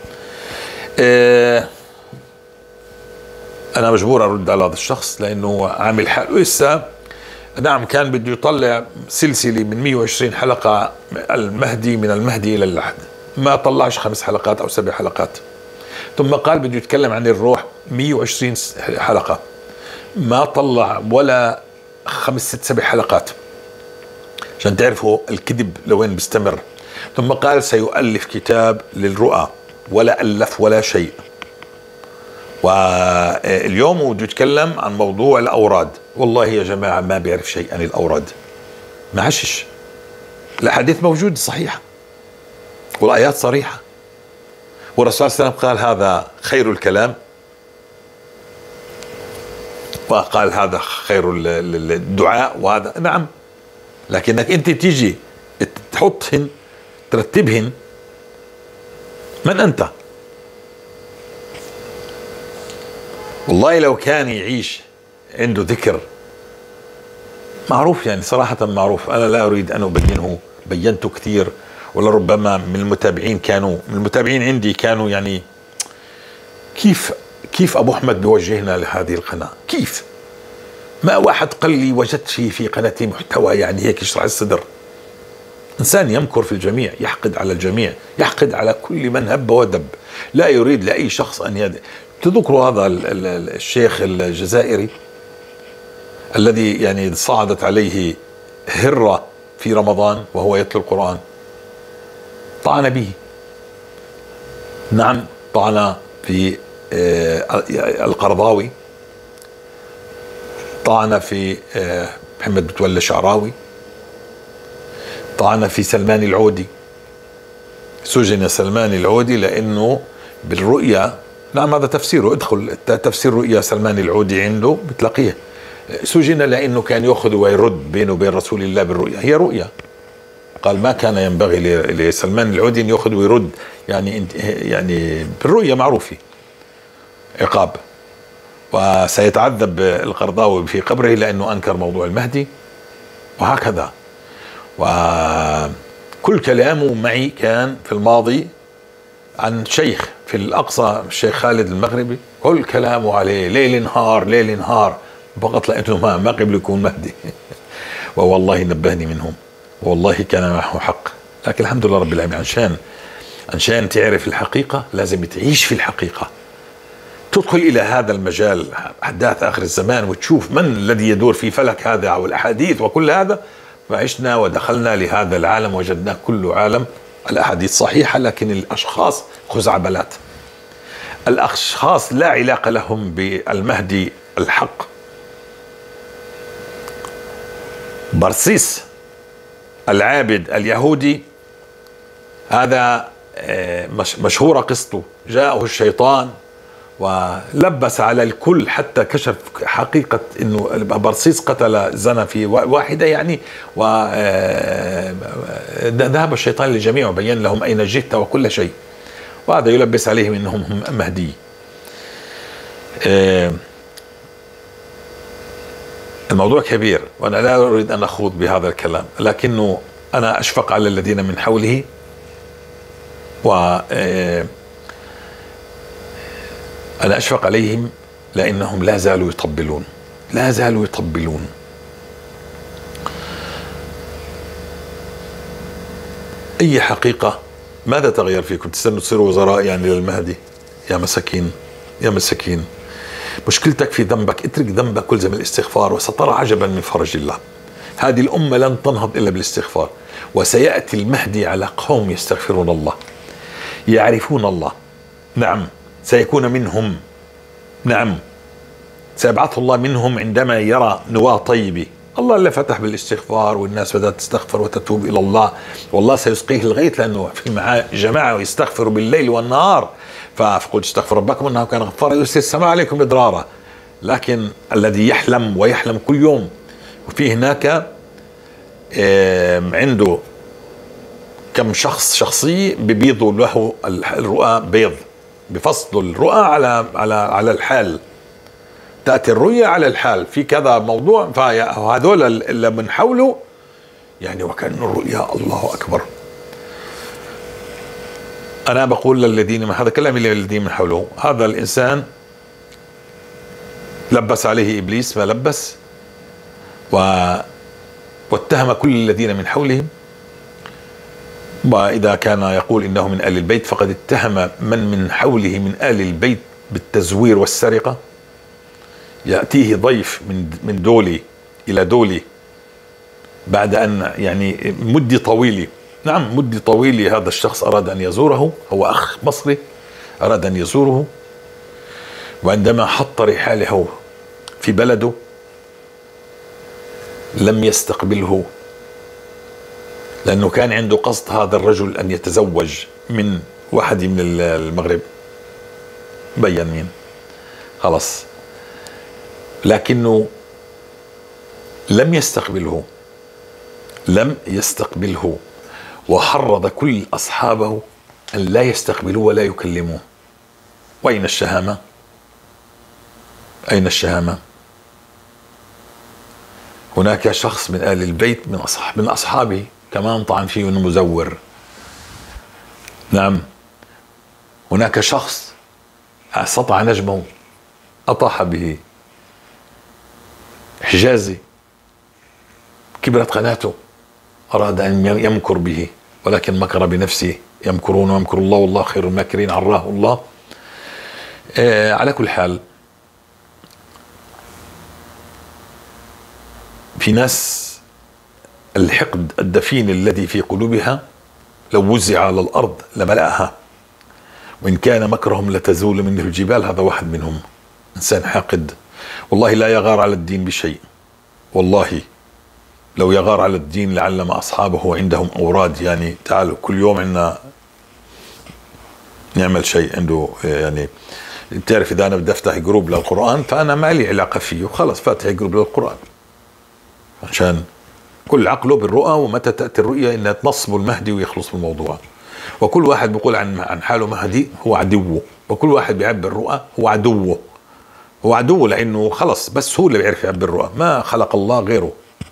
أنا مجبور أرد على هذا الشخص لأنه عامل حاله لسه. نعم، كان بده يطلع سلسلة من 120 حلقة المهدي، من المهدي إلى اللحد، ما طلعش 5 حلقات أو 7 حلقات. ثم قال بده يتكلم عن الروح 120 حلقة، ما طلع ولا 5 6 7 حلقات، عشان تعرفوا الكذب لوين بيستمر. ثم قال سيؤلف كتاب للرؤى، ولا ألف ولا شيء. واليوم بده يتكلم عن موضوع الأوراد. والله يا جماعة ما بيعرف شيء عن الأوراد، ما عشش. الأحاديث موجودة صحيحة والآيات صريحة، والرسول صلى الله عليه وسلم قال هذا خير الكلام، وقال هذا خير الدعاء، وهذا نعم. لكنك أنت تيجي تحطهن ترتبهن، من أنت؟ والله لو كان يعيش عنده ذكر معروف، يعني صراحة معروف، أنا لا أريد أن أبينه، بينته كثير، ولربما من المتابعين عندي كانوا يعني كيف أبو أحمد بيوجهنا لهذه القناة؟ كيف؟ ما واحد قال لي وجدت في قناتي محتوى يعني هيك يشرح الصدر. إنسان يمكر في الجميع، يحقد على الجميع، يحقد على كل من هب ودب، لا يريد لأي شخص أن تذكروا هذا الشيخ الجزائري الذي يعني صعدت عليه هرة في رمضان وهو يتلو القرآن، طعن به. نعم، طعن في القرضاوي، طعن في محمد متولى الشعراوي، طعن في سلمان العودي. سجن سلمان العودي لأنه بالرؤيا، نعم هذا تفسيره، ادخل تفسير رؤيا سلمان العودي عنده بتلاقيه. سجن لأنه كان يأخذ ويرد بينه وبين رسول الله بالرؤيا، هي رؤيا. قال ما كان ينبغي لسلمان العودي أن يأخذ ويرد، يعني بالرؤيا معروفة عقاب. وسيتعذب القرضاوي في قبره لأنه أنكر موضوع المهدي، وهكذا. وكل كلامه معي كان في الماضي عن شيخ في الأقصى، الشيخ خالد المغربي، كل كلامه عليه ليل نهار ليل نهار، فقط لأنه ما قبل يكون مهدي. والله نبهني منهم، والله كان معه حق. لكن الحمد لله رب العالمين، عشان تعرف الحقيقة لازم تعيش في الحقيقة، تدخل إلى هذا المجال أحداث آخر الزمان وتشوف من الذي يدور في فلك هذا والأحاديث وكل هذا. فعشنا ودخلنا لهذا العالم، وجدناه كله عالم الأحاديث صحيحة، لكن الأشخاص خزعبلات. الأشخاص لا علاقة لهم بالمهدي الحق. برسيس العابد اليهودي هذا مشهورة قصته، جاءه الشيطان ولبس على الكل حتى كشف حقيقة انه برسيس قتل زنا في واحدة يعني، وذهب الشيطان للجميع وبين لهم اين جئت وكل شيء، وهذا يلبس عليهم انهم هم مهدي. الموضوع كبير وانا لا اريد ان اخوض بهذا الكلام، لكنه انا اشفق على الذين من حوله، و أنا أشفق عليهم لأنهم لا زالوا يطبلون، لا زالوا يطبلون. أي حقيقة ماذا تغير فيكم؟ تستنوا تصيروا وزراء يعني للمهدي؟ يا مساكين يا مساكين. مشكلتك في ذنبك، اترك ذنبك والزم الاستغفار وسترى عجبا من فرج الله. هذه الأمة لن تنهض إلا بالاستغفار، وسيأتي المهدي على قوم يستغفرون الله يعرفون الله. نعم سيكون منهم، نعم سيبعث الله منهم عندما يرى نواة طيبة. الله اللي فتح بالاستغفار والناس بدأت تستغفر وتتوب إلى الله، والله سيسقيه الغيث، لأنه في جماعة يستغفروا بالليل والنهار. فقلت استغفر ربكم إنه كان غفارا يرسل السماء عليكم إدرارا. لكن الذي يحلم ويحلم كل يوم، وفي هناك عنده كم شخصية ببيضوا له الرؤى بيض، بفصلوا الرؤى على الحال، تأتي الرؤيا على الحال في كذا موضوع. فهذول اللي من حوله يعني وكأن الرؤيا الله أكبر. أنا بقول للذين، هذا كلامي للذين من حوله، هذا الإنسان لبس عليه إبليس ما لبس، واتهم كل الذين من حولهم. وإذا كان يقول إنه من آل البيت فقد اتهم من حوله من آل البيت بالتزوير والسرقة. يأتيه ضيف من دولي إلى دولي بعد أن يعني مدة طويلة، نعم مدة طويلة، هذا الشخص أراد أن يزوره، هو أخ مصري أراد أن يزوره، وعندما حط رحاله في بلده لم يستقبله، لأنه كان عنده قصد هذا الرجل أن يتزوج من واحد من المغرب، بين مين خلاص، لكنه لم يستقبله وحرض كل أصحابه أن لا يستقبلوه ولا يكلموه. وأين الشهامة؟ أين الشهامة؟ هناك شخص من آل البيت من أصحابه كمان طعن فيه أنه مزور. نعم هناك شخص سطع نجمه أطاح به. حجازي كبرت قناته، أراد أن يمكر به ولكن مكر بنفسه. يمكرون ويمكر الله والله خير الماكرين، عراه الله. على كل حال في ناس الحقد الدفين الذي في قلوبها لو وزع على الأرض لملأها، وإن كان مكرهم لتزول منه الجبال. هذا واحد منهم، إنسان حاقد والله لا يغار على الدين بشيء. والله لو يغار على الدين لعلم أصحابه عندهم أوراد. يعني تعالوا كل يوم عندنا نعمل شيء عنده، يعني بتعرف إذا أنا بدي أفتح جروب للقرآن فأنا ما لي علاقة فيه وخلص، فاتح جروب للقرآن عشان كل عقله بالرؤى، ومتى تأتي الرؤية إنها تنصب المهدي ويخلص من الموضوع. وكل واحد بيقول عن حاله مهدي هو عدوه، وكل واحد بيعبر الرؤى هو عدوه. هو عدوه لأنه خلص بس هو اللي بيعرف يعبر الرؤى، ما خلق الله غيره.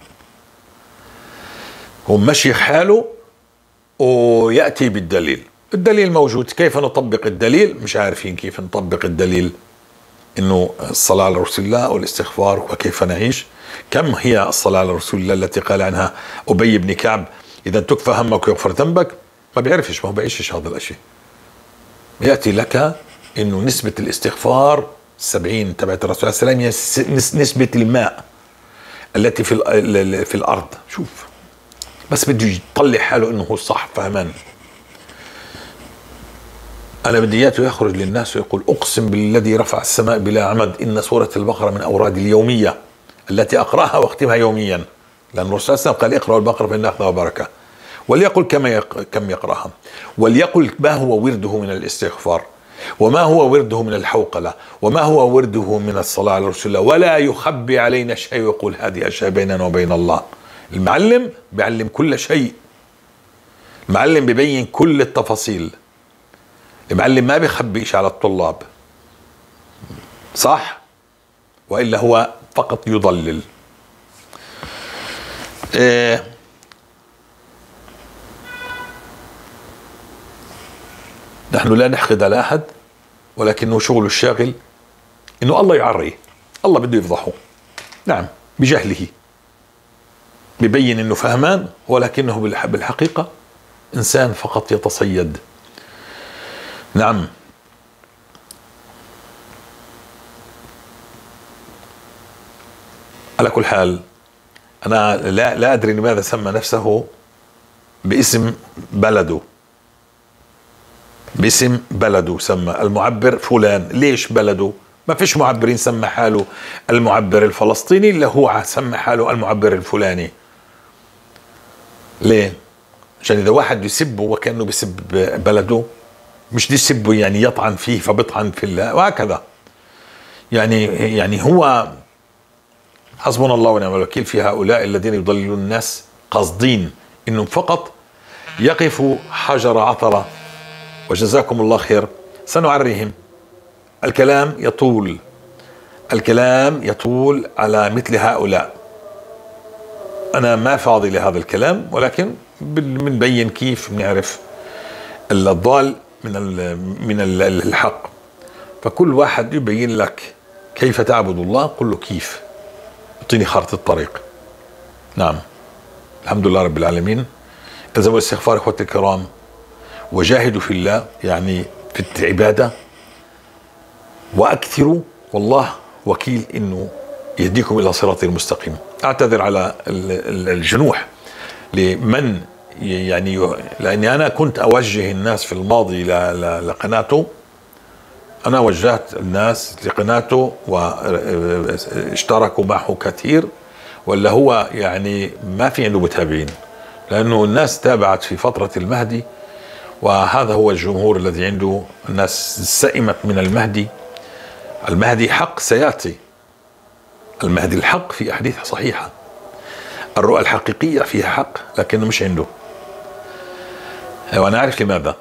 هو مشي حاله ويأتي بالدليل. الدليل موجود، كيف نطبق الدليل؟ مش عارفين كيف نطبق الدليل، إنه الصلاة على رسول الله والاستغفار وكيف نعيش. كم هي الصلاة على رسول الله التي قال عنها أبي بن كعب إذا تكفى همك ويغفر ذنبك؟ ما بيعرفش، ما هو بيعيشش هذا الأشياء. يأتي لك إنه نسبة الاستغفار 70 تبعت الرسول صلى الله عليه وسلم هي نسبة الماء التي في الأرض. شوف بس بده يطلع حاله إنه هو صح فهمان. أنا بدي إياته يخرج للناس ويقول أقسم بالذي رفع السماء بلا عمد إن سورة البقرة من أورادي اليومية التي أقرأها واختمها يوميا، لأن الرسول صلى الله عليه وسلم قال اقرأوا البقرة فإن أخذها بركة. وليقل كم يقرأها، وليقل ما هو ورده من الاستغفار، وما هو ورده من الحوقلة، وما هو ورده من الصلاة على رسول الله، ولا يخبي علينا شيء ويقول هذه أشياء بيننا وبين الله. المعلم بيعلم كل شيء، المعلم بيبين كل التفاصيل، المعلم ما بيخبيش على الطلاب، صح؟ وإلا هو فقط يضلل. نحن لا نحقد على أحد، ولكنه شغله الشاغل إنه الله يعريه، الله بده يفضحه. نعم بجهله ببين إنه فهمان، ولكنه بالحقيقة إنسان فقط يتصيد. نعم. على كل حال أنا لا أدري لماذا سمى نفسه باسم بلده، باسم بلده سمى المعبر فلان. ليش بلده؟ ما فيش معبرين سمى حاله المعبر الفلسطيني اللي هو سمى حاله المعبر الفلاني. ليه؟ عشان إذا واحد يسبه وكأنه بيسب بلده، مش دي يسبه يعني يطعن فيه فبطعن في الله، وهكذا. يعني هو حسبنا الله ونعم الوكيل في هؤلاء الذين يضللون الناس قاصدين انهم فقط يقفوا حجر عثرة. وجزاكم الله خير، سنعريهم. الكلام يطول على مثل هؤلاء. انا ما فاضي لهذا الكلام، ولكن بنبين كيف بنعرف الضال من الحق. فكل واحد يبين لك كيف تعبد الله، قل له كيف، اعطيني خارطة الطريق. نعم. الحمد لله رب العالمين. الزموا الاستغفار اخوتي الكرام، وجاهدوا في الله، يعني في العبادة، واكثروا، والله وكيل انه يهديكم الى صراط المستقيم. اعتذر على الجنوح لمن يعني، لاني انا كنت اوجه الناس في الماضي لقناته. انا وجهت الناس لقناته واشتركوا معه كثير، ولا هو يعني ما في عنده متابعين، لانه الناس تابعت في فترة المهدي، وهذا هو الجمهور الذي عنده. الناس سئمت من المهدي. المهدي حق سيأتي، المهدي الحق في أحاديث صحيحة، الرؤى الحقيقية فيها حق، لكنه مش عنده. وأنا أعرف لماذا.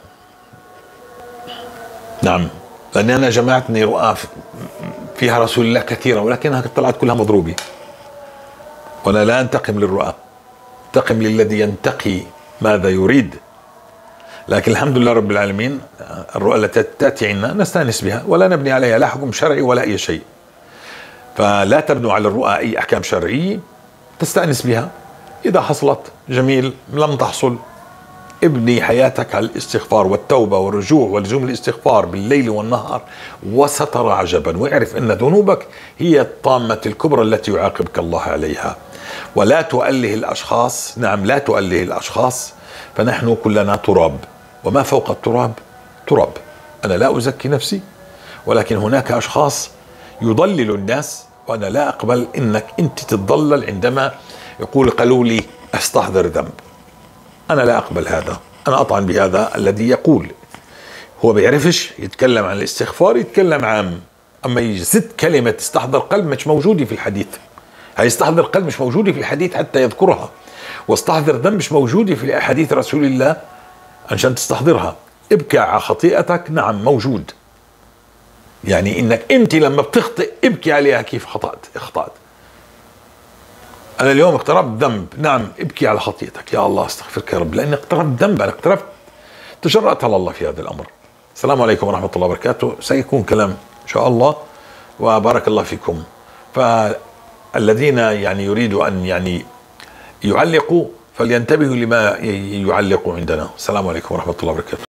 نعم، لأني أنا جمعتني رؤى فيها رسول الله كثيرة، ولكنها طلعت كلها مضروبة. وأنا لا أنتقم للرؤى، أنتقم للذي ينتقي ماذا يريد. لكن الحمد لله رب العالمين، الرؤى التي تأتي عنا نستأنس بها ولا نبني عليها لا حكم شرعي ولا أي شيء. فلا تبنوا على الرؤى أي أحكام شرعية، تستأنس بها. إذا حصلت جميل، لم تحصل ابني حياتك على الاستغفار والتوبة والرجوع ولزوم الاستغفار بالليل والنهار، وسترى عجبا. واعرف أن ذنوبك هي الطامة الكبرى التي يعاقبك الله عليها. ولا تؤله الأشخاص. نعم، لا تؤله الأشخاص، فنحن كلنا تراب، وما فوق التراب تراب. أنا لا أزكي نفسي، ولكن هناك أشخاص يضلل الناس، وأنا لا أقبل إنك أنت تتضلل. عندما يقول قالوا لي أستحضر ذنب، أنا لا أقبل هذا. أنا أطعن بهذا الذي يقول هو بيعرفش يتكلم عن الاستغفار، يتكلم عام. أما يزد كلمة استحضر قلب مش موجودة في الحديث. هي استحضر قلب مش موجودة في الحديث حتى يذكرها، واستحضر ذنب مش موجودة في أحاديث رسول الله عشان تستحضرها. ابكي على خطيئتك، نعم موجود. يعني إنك أنت لما بتخطئ ابكي عليها، كيف أخطأت. أنا اليوم اقتربت ذنب، نعم ابكي على خطيئتك، يا الله استغفرك يا رب، لأني اقتربت ذنب، أنا اقتربت، تجرأت على الله في هذا الأمر. السلام عليكم ورحمة الله وبركاته. سيكون كلام إن شاء الله، وبارك الله فيكم. فالذين يعني يريدوا أن يعني يعلقوا فلينتبهوا لما يعلقوا عندنا. السلام عليكم ورحمة الله وبركاته.